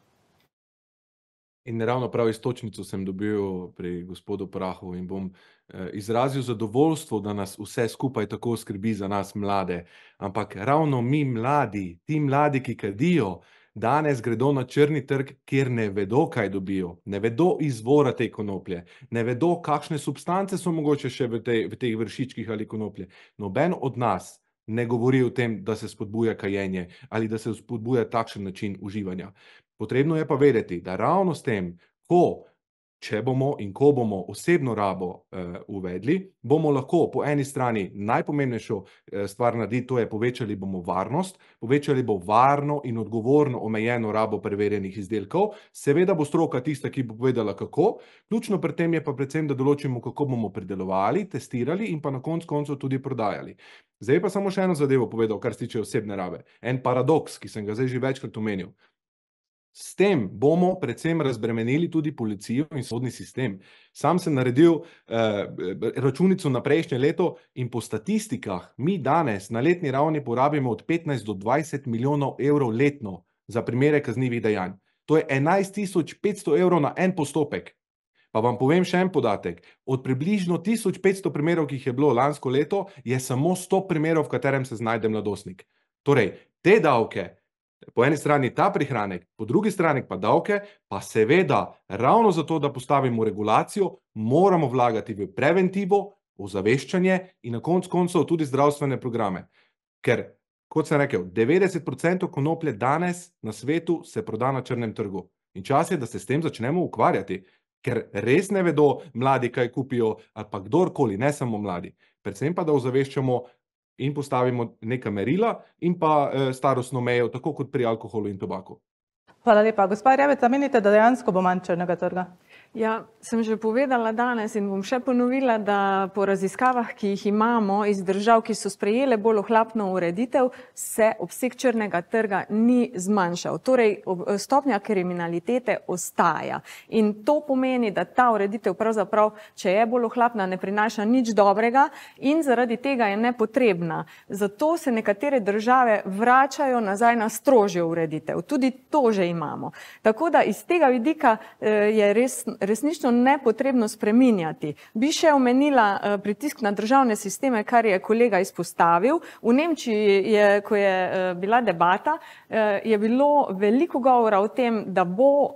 In ravno prav istočnico sem dobil pri gospodu Prahu in bom izrazil zadovoljstvo, da nas vse skupaj tako skrbi za nas mlade. Ampak ravno mi mladi, ti mladi, ki kadijo, danes gredo na črni trg, kjer ne vedo, kaj dobijo, ne vedo izvora te konoplje, ne vedo, kakšne substance so mogoče še v teh vršičkih ali konoplje. Noben od nas ne govori o tem, da se spodbuja kajenje ali da se spodbuja takšen način uživanja. Potrebno je pa vedeti, da ravno s tem, če bomo in ko bomo osebno rabo uvedli, bomo lahko po eni strani najpomembnejšo stvar narediti, to je povečali bomo varnost, povečali bo varno in odgovorno omejeno rabo preverjenih izdelkov, seveda bo stroka tista, ki bo povedala kako, ključno pri tem je pa predvsem, da določimo, kako bomo pridelovali, testirali in pa na koncu tudi prodajali. Zdaj pa samo še eno zadevo povedal, kar se tiče osebne rabe. En paradoks, ki sem ga zdaj že večkrat omenil. S tem bomo predvsem razbremenili tudi policijo in sodni sistem. Sam sem naredil računico na prejšnje leto in po statistikah mi danes na letni ravni porabimo od 15 do 20 milijonov evrov letno za primere kaznivih dejanj. To je 11.500 evrov na en postopek. Pa vam povem še en podatek. Od približno 1500 primerov, ki jih je bilo lansko leto, je samo 100 primerov, v katerem se znajde mladostnik. Torej, te davke, po eni strani ta prihranek, po drugi strani pa davke, pa seveda ravno zato, da postavimo regulacijo, moramo vlagati v preventivo, ozaveščanje in na koncu tudi zdravstvene programe. Ker, kot sem rekel, 90% konoplje danes na svetu se proda na črnem trgu. In čas je, da se s tem začnemo ukvarjati, ker res ne vedo mladi, kaj kupijo, ali pa kdorkoli, ne samo mladi. Predvsem pa, da ozaveščamo in postavimo neka merila in pa starostno mejo, tako kot pri alkoholu in tobaku. Hvala lepa. Gospa Rebec, menite, da dejansko bo manj črnega trga? Ja, sem že povedala danes in bom še ponovila, da po raziskavah, ki jih imamo iz držav, ki so sprejele bolj ohlapno ureditev, se obseg črnega trga ni zmanjšal. Torej, stopnja kriminalitete ostaja. In to pomeni, da ta ureditev pravzaprav, če je bolj ohlapna, ne prinaša nič dobrega in zaradi tega je nepotrebna. Zato se nekatere države vračajo nazaj na strožjo ureditev. Tudi to že imamo. Tako da iz tega vidika je resnično nepotrebno spreminjati. Bi še omenila pritisk na državne sisteme, kar je kolega izpostavil. V Nemčiji, ko je bila debata, je bilo veliko govora o tem, da bo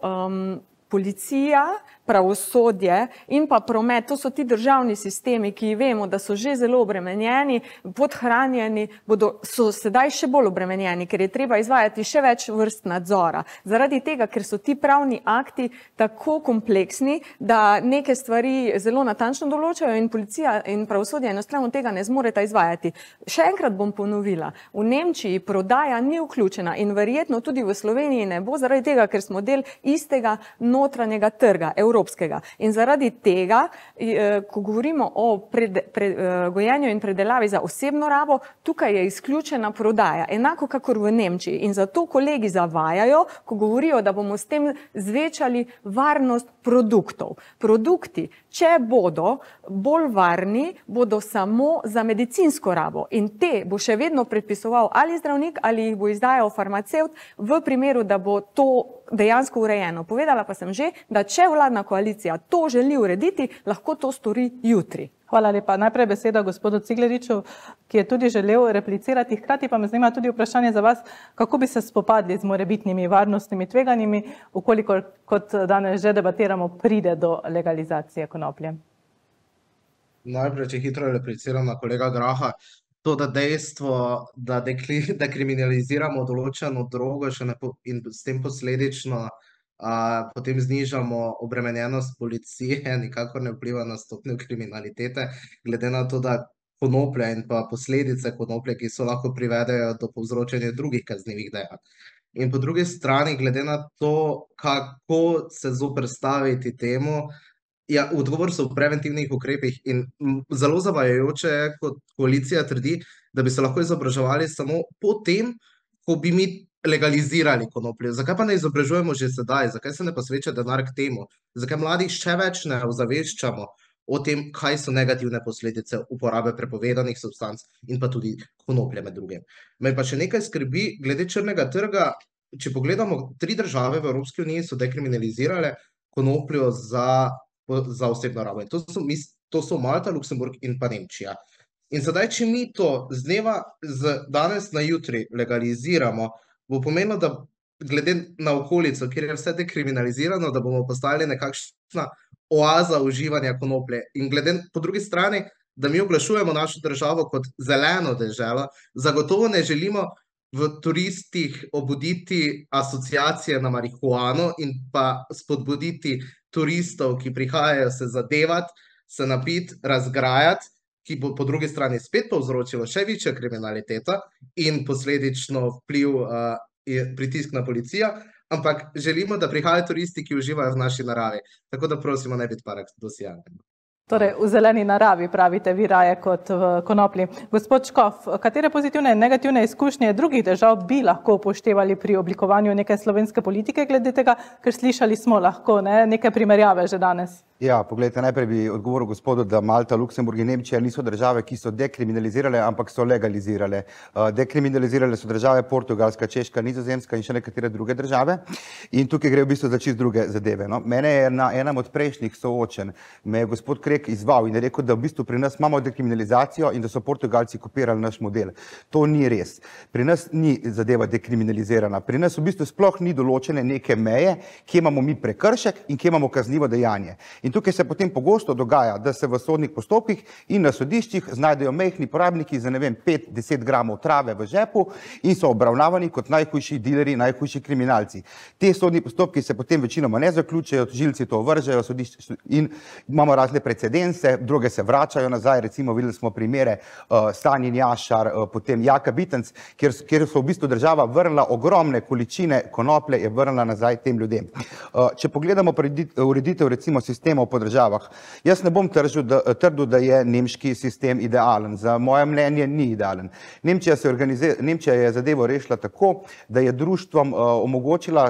policija, pravosodje in pa promet, to so ti državni sistemi, ki vemo, da so že zelo obremenjeni, podhranjeni, so sedaj še bolj obremenjeni, ker je treba izvajati še več vrst nadzora. Zaradi tega, ker so ti pravni akti tako kompleksni, da neke stvari zelo natančno določajo in policija in pravosodje enostavno tega ne zmoreta izvajati. Še enkrat bom ponovila, v Nemčiji prodaja ni vključena in verjetno tudi v Sloveniji ne bo, zaradi tega, ker smo del istega notranjega trga, evropskega. In zaradi tega, ko govorimo o gojenju in predelavi za osebno rabo, tukaj je izključena prodaja, enako kakor v Nemčiji. In zato kolegi zavajajo, ko govorijo, da bomo s tem zvečali varnost produktov. Produkti, če bodo bolj varni, bodo samo za medicinsko rabo. In te bo še vedno predpisoval ali zdravnik ali jih bo izdajal farmacevt v primeru, da bo to dejansko urejeno. Povedala pa sem že, da če vladna koalicija to želi urediti, lahko to stori jutri. Hvala lepa. Najprej beseda gospodu Cigleriču, ki je tudi želel replicirati. Hkrati pa me zanima tudi vprašanje za vas, kako bi se spopadli z morebitnimi varnostnimi tveganjimi, ukolikor, kot danes že debatiramo, pride do legalizacije konoplje. Najprej, če hitro repliciram na kolega Graha, to, da dejstvo, da kriminaliziramo določeno drogo in s tem posledično potem znižamo obremenjenost policije, nikakor ne vpliva na stopnjo kriminalitete, glede na to, da konoplja in pa posledice konoplje, ki so lahko privedejo do povzročanja drugih kaznivih dejanj. In po drugi strani, glede na to, kako se zoperstaviti temu, ja, odgovor so v preventivnih ukrepih in zelo zavajajoče je, kot koalicija trdi, da bi se lahko izobraževali samo potem, ko bi mi legalizirali konopljo. Zakaj pa ne izobražujemo že sedaj? Zakaj se ne posveča denar k temu? Zakaj mladih še več ne ozaveščamo o tem, kaj so negativne posledice uporabe prepovedanih substanc in pa tudi konoplje med drugim. Me pa še nekaj skrbi glede črnega trga. Če pogledamo, 3 države v Evropski uniji so dekriminalizirale konopljo za osebno rabo. In to so Malta, Luksemburg in pa Nemčija. In sedaj, če mi to danes na jutri legaliziramo, bo pomenilo, da glede na okolico, kjer je vse dekriminalizirano, da bomo postali nekakšna oaza uživanja konoplje. In po drugi strani, da mi oglašujemo našo državo kot zeleno deželo, zagotovo ne želimo v turistih obuditi asociacije na marihuano in pa spodbuditi turistov, ki prihajajo se zadevati, se napiti, razgrajati, ki bo po drugi strani spet povzročilo še večjo kriminaliteto in posledično vpliv pritisk na policijo, ampak želimo, da prihajajo turisti, ki uživajo v naši naravi. Tako da prosimo, ne biti paradoksialni. Torej, v zeleni naravi pravite vi raje kot v konoplji. Gospod Škof, katere pozitivne in negativne izkušnje drugih držav bi lahko upoštevali pri oblikovanju neke slovenske politike glede tega, ker slišali smo lahko neke primerjave že danes? Ja, poglejte, najprej bi odgovoril gospodu, da Malta, Luksemburg in Nemčija niso države, ki so dekriminalizirale, ampak so legalizirale. Dekriminalizirale so države Portugalska, Češka, Nizozemska in še nekatere druge države. In tukaj gre v bistvu za čisto druge zadeve. Mene je na enem od prejšnjih soočen, me je gospod Krek izval in je rekel, da v bistvu pri nas imamo dekriminalizacijo in da so Portugalci kopirali naš model. To ni res. Pri nas ni zadeva dekriminalizirana. Pri nas v bistvu sploh ni določene neke meje, kje imamo mi prekršek in kje imamo kaznivo dejanje. In tukaj se potem pogosto dogaja, da se v sodnih postopkih in na sodiščih znajdejo majhni porabniki za 5-10 gramov trave v žepu in so obravnavani kot najhujši dilerji, najhujši kriminalci. Te sodni postopki se potem večinoma ne zaključijo, tožilci to ovržejo in imamo razne precedense, druge se vračajo nazaj, recimo videli smo primere Stanjin Jašar, potem Jaka Bitenc, kjer so v bistvu država vrnila ogromne količine konoplje, je vrnila nazaj tem ljudem. Če pogledamo ureditev recimo sistema po državah. Jaz ne bom trdil, da je nemški sistem idealen. Za moje mnenje ni idealen. Nemčija je zadevo rešila tako, da je društvom omogočila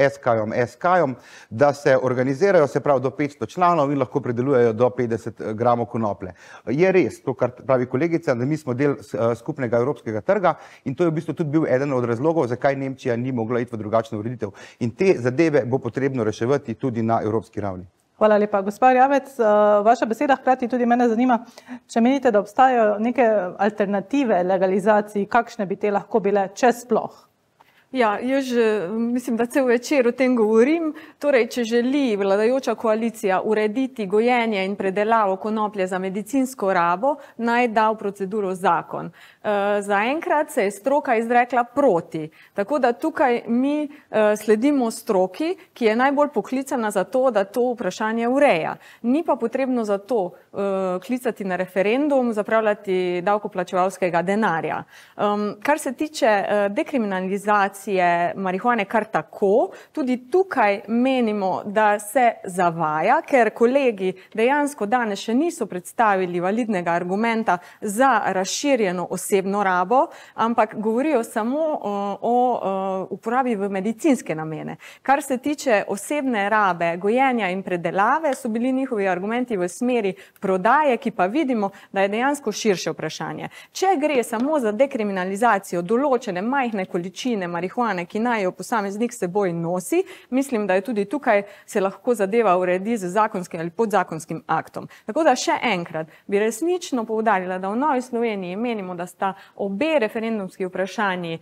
SK-jom, da se organizirajo, se pravi do 500 članov in lahko predelujejo do 50 gramov konoplje. Je res to, kar pravi kolegica, da mi smo del skupnega evropskega trga in to je v bistvu tudi bil eden od razlogov, zakaj Nemčija ni mogla iti v drugačno ureditev. In te zadeve bo potrebno reševati tudi na evropski ravni. Hvala lepa. Gospa Javec, vaša beseda hkrati tudi mene zanima, če menite, da obstajajo neke alternative legalizaciji, kakšne bi te lahko bile, če sploh? Ja, jaz mislim, da cel večer o tem govorim. Torej, če želi vladajoča koalicija urediti gojenje in predelavo konoplje za medicinsko rabo, naj da v proceduro zakon. Zaenkrat se je stroka izrekla proti. Tako da tukaj mi sledimo stroki, ki je najbolj poklicana za to, da to vprašanje ureja. Ni pa potrebno za to klicati na referendum, zapravljati davkoplačevalskega denarja. Kar se tiče dekriminalizacije marihuane kar tako, tudi tukaj menimo, da se zavaja, ker kolegi dejansko danes še niso predstavili validnega argumenta za razširjeno osebno rabo, ampak govorijo samo o uporabi v medicinske namene. Kar se tiče osebne rabe, gojenja in predelave, so bili njihovi argumenti v smeri prodaje, ki pa vidimo, da je dejansko širše vprašanje. Če gre samo za dekriminalizacijo določene majhne količine marihuane, ki naj jo posameznik s seboj nosi, mislim, da je tudi tukaj se lahko zadeva uredi z zakonskim ali podzakonskim aktom. Tako da še enkrat bi resnično poudarila, da v Novi Sloveniji menimo, da sta obe referendumski vprašanji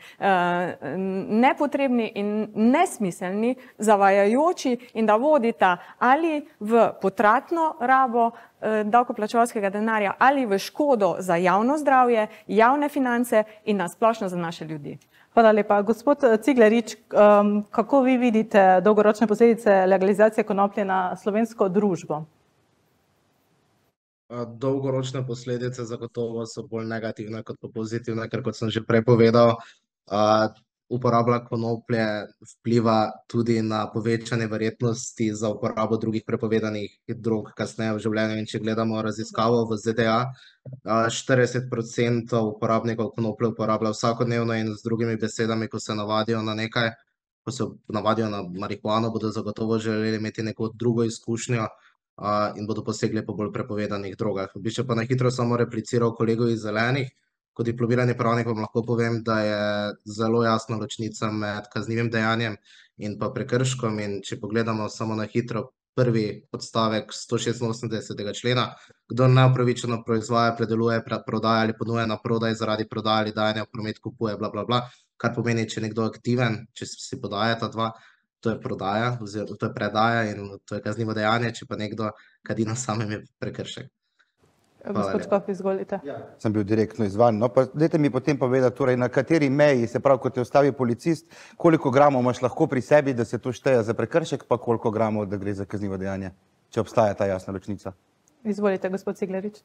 nepotrebni in nesmiselni, zavajajoči in da vodita ali v potratno rabo davkoplačevalskega denarja ali v škodo za javno zdravje, javne finance in nasplošno za naše ljudi. Hvala lepa. Gospod Ciglerič, kako vi vidite dolgoročne posledice legalizacije konoplje na slovensko družbo? Dolgoročne posledice zagotovo so bolj negativne kot pozitivne, ker kot sem že prej povedal, uporaba konoplje vpliva tudi na povečanje verjetnosti za uporabo drugih prepovedanih drog kasneje v življenju. In če gledamo raziskavo v ZDA, 40% uporabnikov konoplje uporablja vsakodnevno in z drugimi besedami, ko se navadijo na nekaj, ko se navadijo na marihuano, bodo zagotovo želeli imeti neko drugo izkušnjo in bodo posegli po bolj prepovedanih drogah. Bi še pa na hitro samo repliciral kolegu iz Zelenih. Kot diplomirani pravnik vam lahko povem, da je zelo jasna ločnica med kaznivim dejanjem in pa prekrškom. In če pogledamo samo na hitro prvi odstavek 186. člena, kdo neupravičeno proizvaja, predeluje, prodaja ali ponuja na prodaj zaradi prodaje ali dajanja v promet, kupuje, bla, bla, bla, kar pomeni, če je nekdo aktiven, če si podaja ta dva, to je prodaja, oziroma to je predaja in to je kaznivo dejanje, če pa nekdo kadi na samem, je prekršek. Gospod Škof, izvolite. Sem bil direktno izzvan. No, pa dajte mi potem povedati, torej, na kateri meji, se pravi, kot te ustavi policist, koliko gramov imaš lahko pri sebi, da se to šteje za prekršek, pa koliko gramov, da gre za kaznivo dejanje, če obstaja ta jasna ločnica. Izvolite, gospod Ciglerič.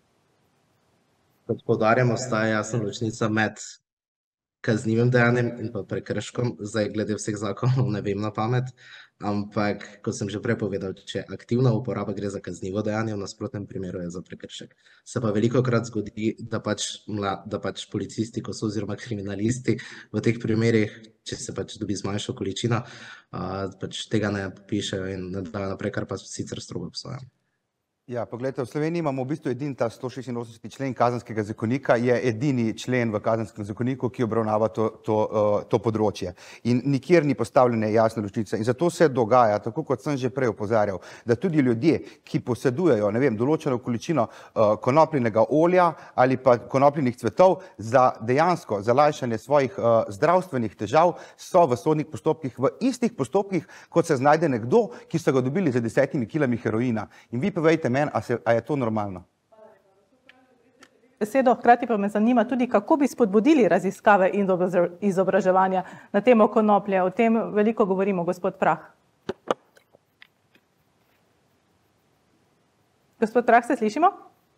Kot poudarjamo, obstaja jasna ločnica med kaznivim dejanjem in pa prekrškom. Zdaj, glede vseh zakonov ne vem na pamet, ampak, kot sem že prej povedal, če aktivna uporaba gre za kaznivo dejanje, v nasprotnem primeru je za prekršek. Se pa velikokrat zgodi, da pač policisti, ko so oziroma kriminalisti, v teh primerih, če se pač dobi z manjšo količino, pač tega ne pišejo in ne dajo naprej, kar pa sicer strogo obsojam. Ja, poglejte, v Sloveniji imamo v bistvu edini ta 186. člen Kazenskega zakonika, je edini člen v Kazenskem zakoniku, ki obravnava to področje. In nikjer ni postavljene jasne ločnice. In zato se dogaja, tako kot sem že prej opozarjal, da tudi ljudje, ki posedujejo, ne vem, določeno količino konopljinega olja ali pa konopljinih cvetov za dejansko za lajšanje svojih zdravstvenih težav, so v sodnih postopkih, v istih postopkih, kot se znajde nekdo, ki so ga dobili z 10 kilami heroina. In vi povejte a je to normalno? Besedo, hkrati pa me zanima tudi, kako bi spodbudili raziskave in izobraževanja na temo konoplje. O tem veliko govorimo, gospod Prah. Gospod Prah, se slišimo?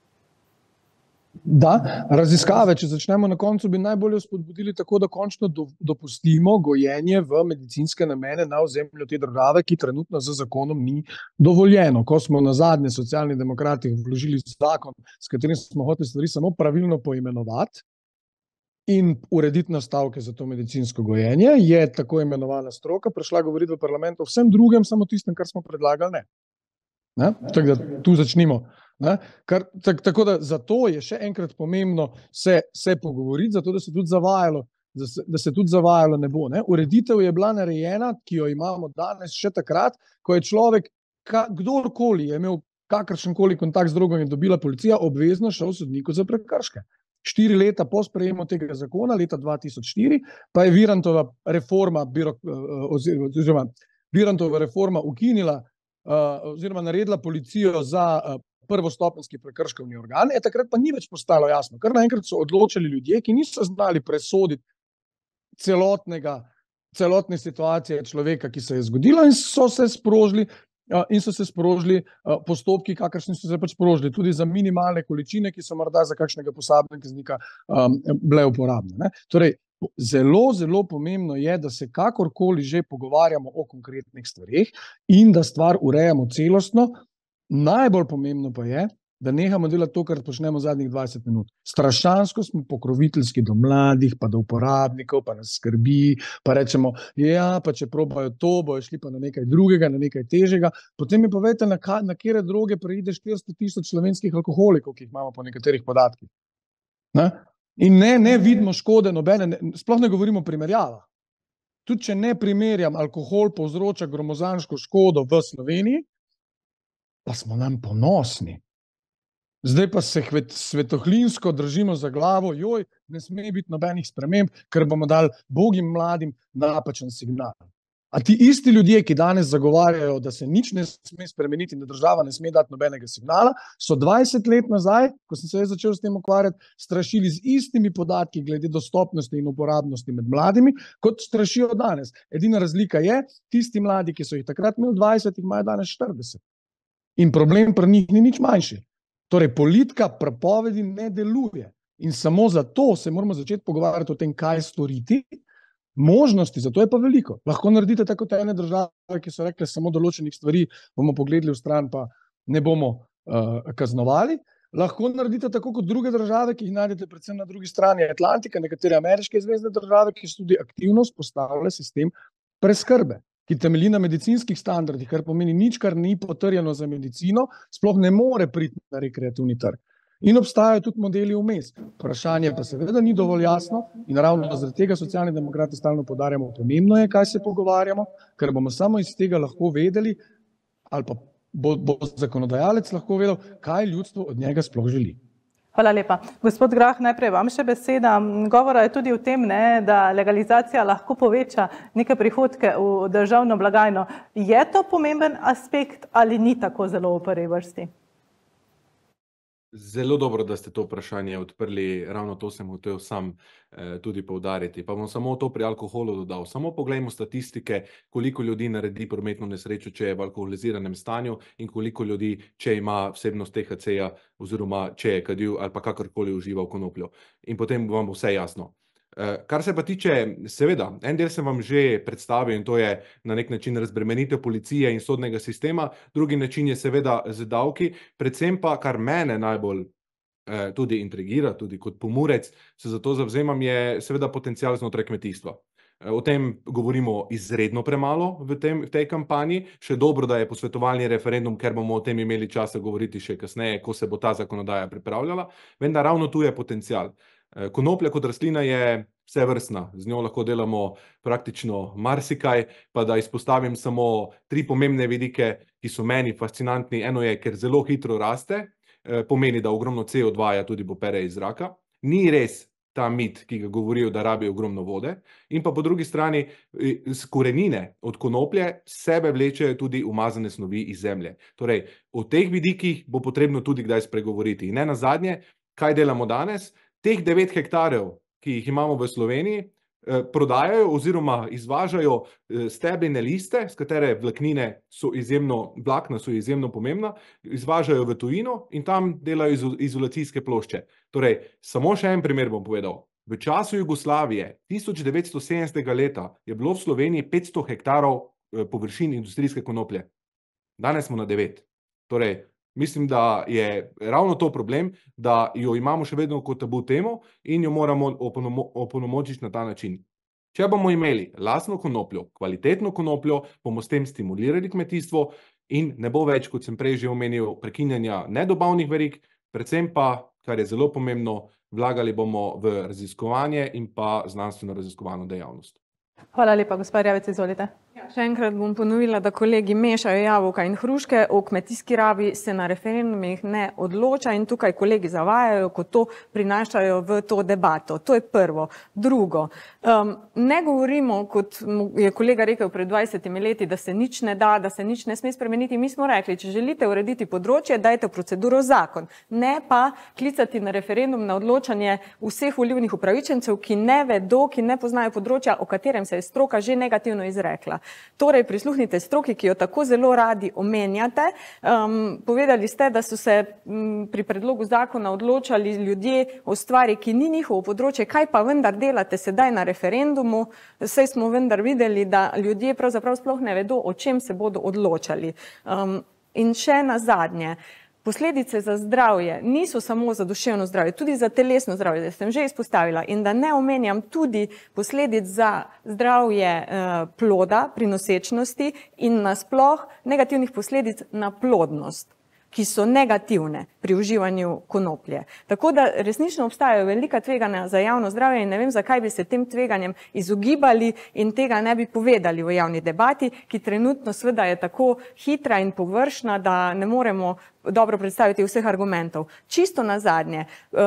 Da, raziskave, če začnemo na koncu, bi najbolje spodbudili tako, da končno dopustimo gojenje v medicinske namene na ozemlju te države, ki trenutno z zakonom ni dovoljeno. Ko smo na zadnje Socialni demokrati vložili zakon, s katerim smo hoteli stvari samo pravilno poimenovati in urediti nastavke za to medicinsko gojenje, je tako imenovana stroka prišla govoriti v parlamentu o vsem drugem, samo tistem, kar smo predlagali, ne? Tako da tu začnimo. Tako da zato je še enkrat pomembno se pogovoriti, zato da se tudi zavajalo ne bo. Ureditev je bila narejena, ki jo imamo danes še takrat, ko je človek, kdorkoli je imel kakršenkoli kontakt z drogom in dobila policija, obvezno šel sodniku za prekrške. 4 leta po sprejemu tega zakona, leta 2004, pa je Virantova reforma ukinila oziroma naredila policijo za prvostopenjski prekrškovni organ, takrat pa ni več postalo jasno. Kar naenkrat so odločili ljudje, ki niso znali presoditi celotne situacije človeka, ki se je zgodila, in so se sprožili postopki, kakršni so se pač sprožili, tudi za minimalne količine, ki so morda za kakšnega posameznika bile uporabne. Torej, zelo, zelo pomembno je, da se kakorkoli že pogovarjamo o konkretnih stvareh in da stvar urejamo celostno. Najbolj pomembno pa je, da nehamo delati to, kar počnemo zadnjih 20 minut. Strašansko smo pokroviteljski do mladih, pa do uporabnikov, pa nas skrbi, pa rečemo, ja, pa če probajo to, bojo šli pa na nekaj drugega, na nekaj težjega. Potem mi povejte, na katere droge preide 400.000 slovenskih alkoholikov, ki jih imamo po nekaterih podatkih. In ne vidimo škode nobene, sploh ne govorimo o primerjavah. Tudi če ne primerjam, alkohol povzroča gromozansko škodo v Sloveniji, pa smo nam ponosni. Zdaj pa se svetohlinsko držimo za glavo, joj, ne sme biti nobenih sprememb, ker bomo dali bogim mladim napačen signal. A ti isti ljudje, ki danes zagovarjajo, da se nič ne sme spremeniti in da država ne sme dati nobenega signala, so 20 let nazaj, ko sem se začel s tem ukvarjati, strašili z istimi podatki glede dostopnosti in uporabnosti med mladimi, kot strašijo danes. Edina razlika je, tisti mladi, ki so jih takrat imeli 20, jih imajo danes 40. In problem pri njih ni nič manjši. Torej, politika prepovedi ne deluje. In samo zato se moramo začeti pogovarjati o tem, kaj storiti, Možnosti, zato je pa veliko. Lahko naredite tako kot ene države, ki so rekle, samo določenih stvari bomo pogledali v stran, pa ne bomo kaznovali. Lahko naredite tako kot druge države, ki jih najdete predvsem na drugi strani Atlantika, nekatere ameriške zvezne države, ki so tudi aktivno vzpostavile sistem preskrbe, ki temelji na medicinskih standardih, kar pomeni nič, kar ni potrjeno za medicino, sploh ne more priti na rekreativni trg. In obstajajo tudi modeli vmes. Vprašanje pa seveda ni dovolj jasno in ravno zaradi tega Socialni demokrati stalno poudarjamo, pomembno je, kaj se pogovarjamo, ker bomo samo iz tega lahko vedeli, ali pa bo zakonodajalec lahko vedel, kaj ljudstvo od njega sploh želi. Hvala lepa. Gospod Grah, najprej vam še beseda. Govora je tudi o tem, da legalizacija lahko poveča neke prihodke v državno blagajno. Je to pomemben aspekt ali ni tako zelo v prvi vrsti? Zelo dobro, da ste to vprašanje odprli, ravno to sem hotel sam tudi poudariti. Pa bom samo to pri alkoholu dodal. Samo poglejmo statistike, koliko ljudi naredi prometno nesrečo, če je v alkoholiziranem stanju in koliko ljudi, če ima vsebnost THC-ja oziroma če je kadil ali pa kakorkoli užival konopljo. In potem vam bo vse jasno. Kar se pa tiče, seveda, en del sem vam že predstavil in to je na nek način razbremenitev policije in sodnega sistema, drugi način je seveda z davki, predvsem pa, kar mene najbolj tudi intrigira, tudi kot Pomurec, se za to zavzemam, je seveda potencial znotraj kmetijstva. O tem govorimo izredno premalo v tej kampanji, še dobro, da je posvetovalni referendum, ker bomo o tem imeli časa govoriti še kasneje, ko se bo ta zakonodaja pripravljala, vendar ravno tu je potencial. Konoplja kot rastlina je vsevrstna, z njo lahko delamo praktično marsikaj, pa da izpostavim samo 3 pomembne vidike, ki so meni fascinantni. Eno je, ker zelo hitro raste, pomeni, da ogromno CO2 tudi popere iz zraka. Ni res ta mit, ki ga govorijo, da rabijo ogromno vode. In pa po drugi strani, z korenine od konoplje sebe vlečejo tudi umazane snovi iz zemlje. Torej, o teh vidikih bo potrebno tudi kdaj spregovoriti. In ne nazadnje, kaj delamo danes? Teh 9 hektarjev, ki jih imamo v Sloveniji, prodajajo oziroma izvažajo stebline liste, s katere vlakna so izjemno pomembna, izvažajo v tujino in tam delajo izolacijske plošče. Torej, samo še en primer bom povedal. V času Jugoslavije 1970. leta je bilo v Sloveniji 500 hektarov površin industrijske konoplje. Danes smo na 9. Torej, mislim, da je ravno to problem, da jo imamo še vedno kot tabu temo in jo moramo opolnomočiti na ta način. Če bomo imeli lastno konopljo, kvalitetno konopljo, bomo s tem stimulirali kmetijstvo in ne bo več, kot sem prej že omenil, prekinjanja nedobavnih verig, predvsem pa, kar je zelo pomembno, vlagali bomo v raziskovanje in pa znanstveno raziskovalno dejavnost. Hvala lepa, gospod Erjavec, izvolite. Še enkrat bom ponovila, da kolegi mešajo jabolka in hruške, o kmetijski rabi se na referendumih ne odloča in tukaj kolegi zavajajo, ko to prinašajo v to debato. To je prvo. Drugo, ne govorimo, kot je kolega rekel pred 20 leti, da se nič ne da, da se nič ne sme spremeniti. Mi smo rekli, če želite urediti področje, dajte v proceduro zakon. Ne pa klicati na referendum na odločanje vseh volilnih upravičencev, ki ne vedo, ki ne poznajo področja, o katerem se je stroka že negativno izrekla. Torej, prisluhnite stroki, ki jo tako zelo radi omenjate. Povedali ste, da so se pri predlogu zakona odločali ljudje o stvari, ki ni njihovo področje. Kaj pa vendar delate sedaj na referendumu? Saj smo vendar videli, da ljudje pravzaprav sploh ne vedo, o čem se bodo odločali. In še nazadnje. Posledice za zdravje niso samo za duševno zdravje, tudi za telesno zdravje, da sem že izpostavila, in da ne omenjam tudi posledic za zdravje ploda pri nosečnosti in nasploh negativnih posledic na plodnost, ki so negativne pri uživanju konoplje. Tako da resnično obstajajo velika tveganja za javno zdravje in ne vem, zakaj bi se tem tveganjem izogibali in tega ne bi povedali v javni debati, ki trenutno seveda je tako hitra in površna, da ne moremo dobro predstaviti vseh argumentov. Čisto nazadnje,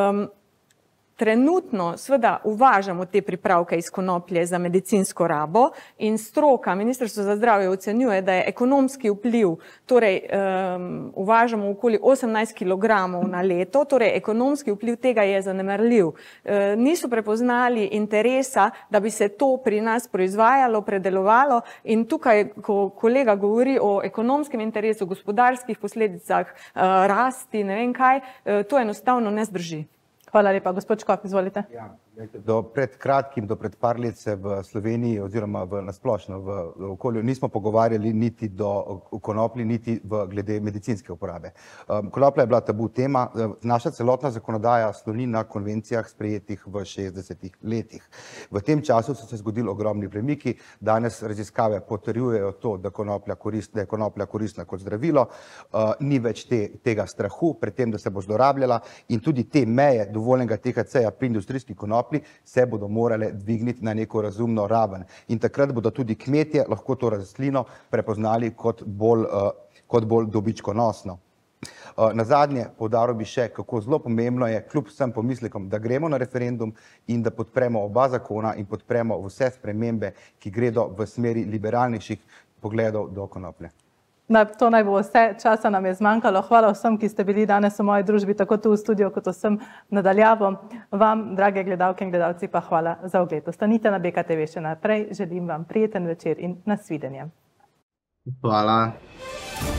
trenutno seveda uvažamo te pripravke iz konoplje za medicinsko rabo in stroka, Ministrstvo za zdravje ocenjuje, da je ekonomski vpliv, torej uvažamo okoli 18 kg na leto, torej ekonomski vpliv tega je zanemarljiv. Niso prepoznali interesa, da bi se to pri nas proizvajalo, predelovalo in tukaj, ko kolega govori o ekonomskem interesu, gospodarskih posledicah, rasti, ne vem kaj, to enostavno ne zdrži. Hvala lepa. Gospod Škof, izvolite. Ja, pred kratkim, do pred par let se v Sloveniji oziroma nasplošno v okolju nismo pogovarjali niti do konoplji, niti glede medicinske uporabe. Konoplja je bila tabu tema. Naša celotna zakonodaja sloni na konvencijah sprejetih v 60-ih letih. V tem času so se zgodili ogromni premiki. Danes raziskave potrjujejo to, da je konoplja koristna kot zdravilo. Ni več tega strahu pred tem, da se bo zlorabljala, in tudi te meje dovoljenega THC-ja pri industrijski konoplji se bodo morale dvigniti na neko razumno raven. In takrat bodo tudi kmetje lahko to rastlino prepoznali kot bolj dobičkonosno. Nazadnje poudaril bi še, kako zelo pomembno je, kljub vsem pomislekom, da gremo na referendum in da podpremo oba zakona in podpremo vse spremembe, ki gredo v smeri liberalnejših pogledov do konoplje. To naj bo vse, časa nam je zmanjkalo. Hvala vsem, ki ste bili danes v moji družbi, tako tu v studiu, kot vsem nadaljavo. Vam, drage gledalke in gledalci, pa hvala za ogled. Ostanite na BKTV še naprej. Želim vam prijeten večer in nasvidenje. Hvala.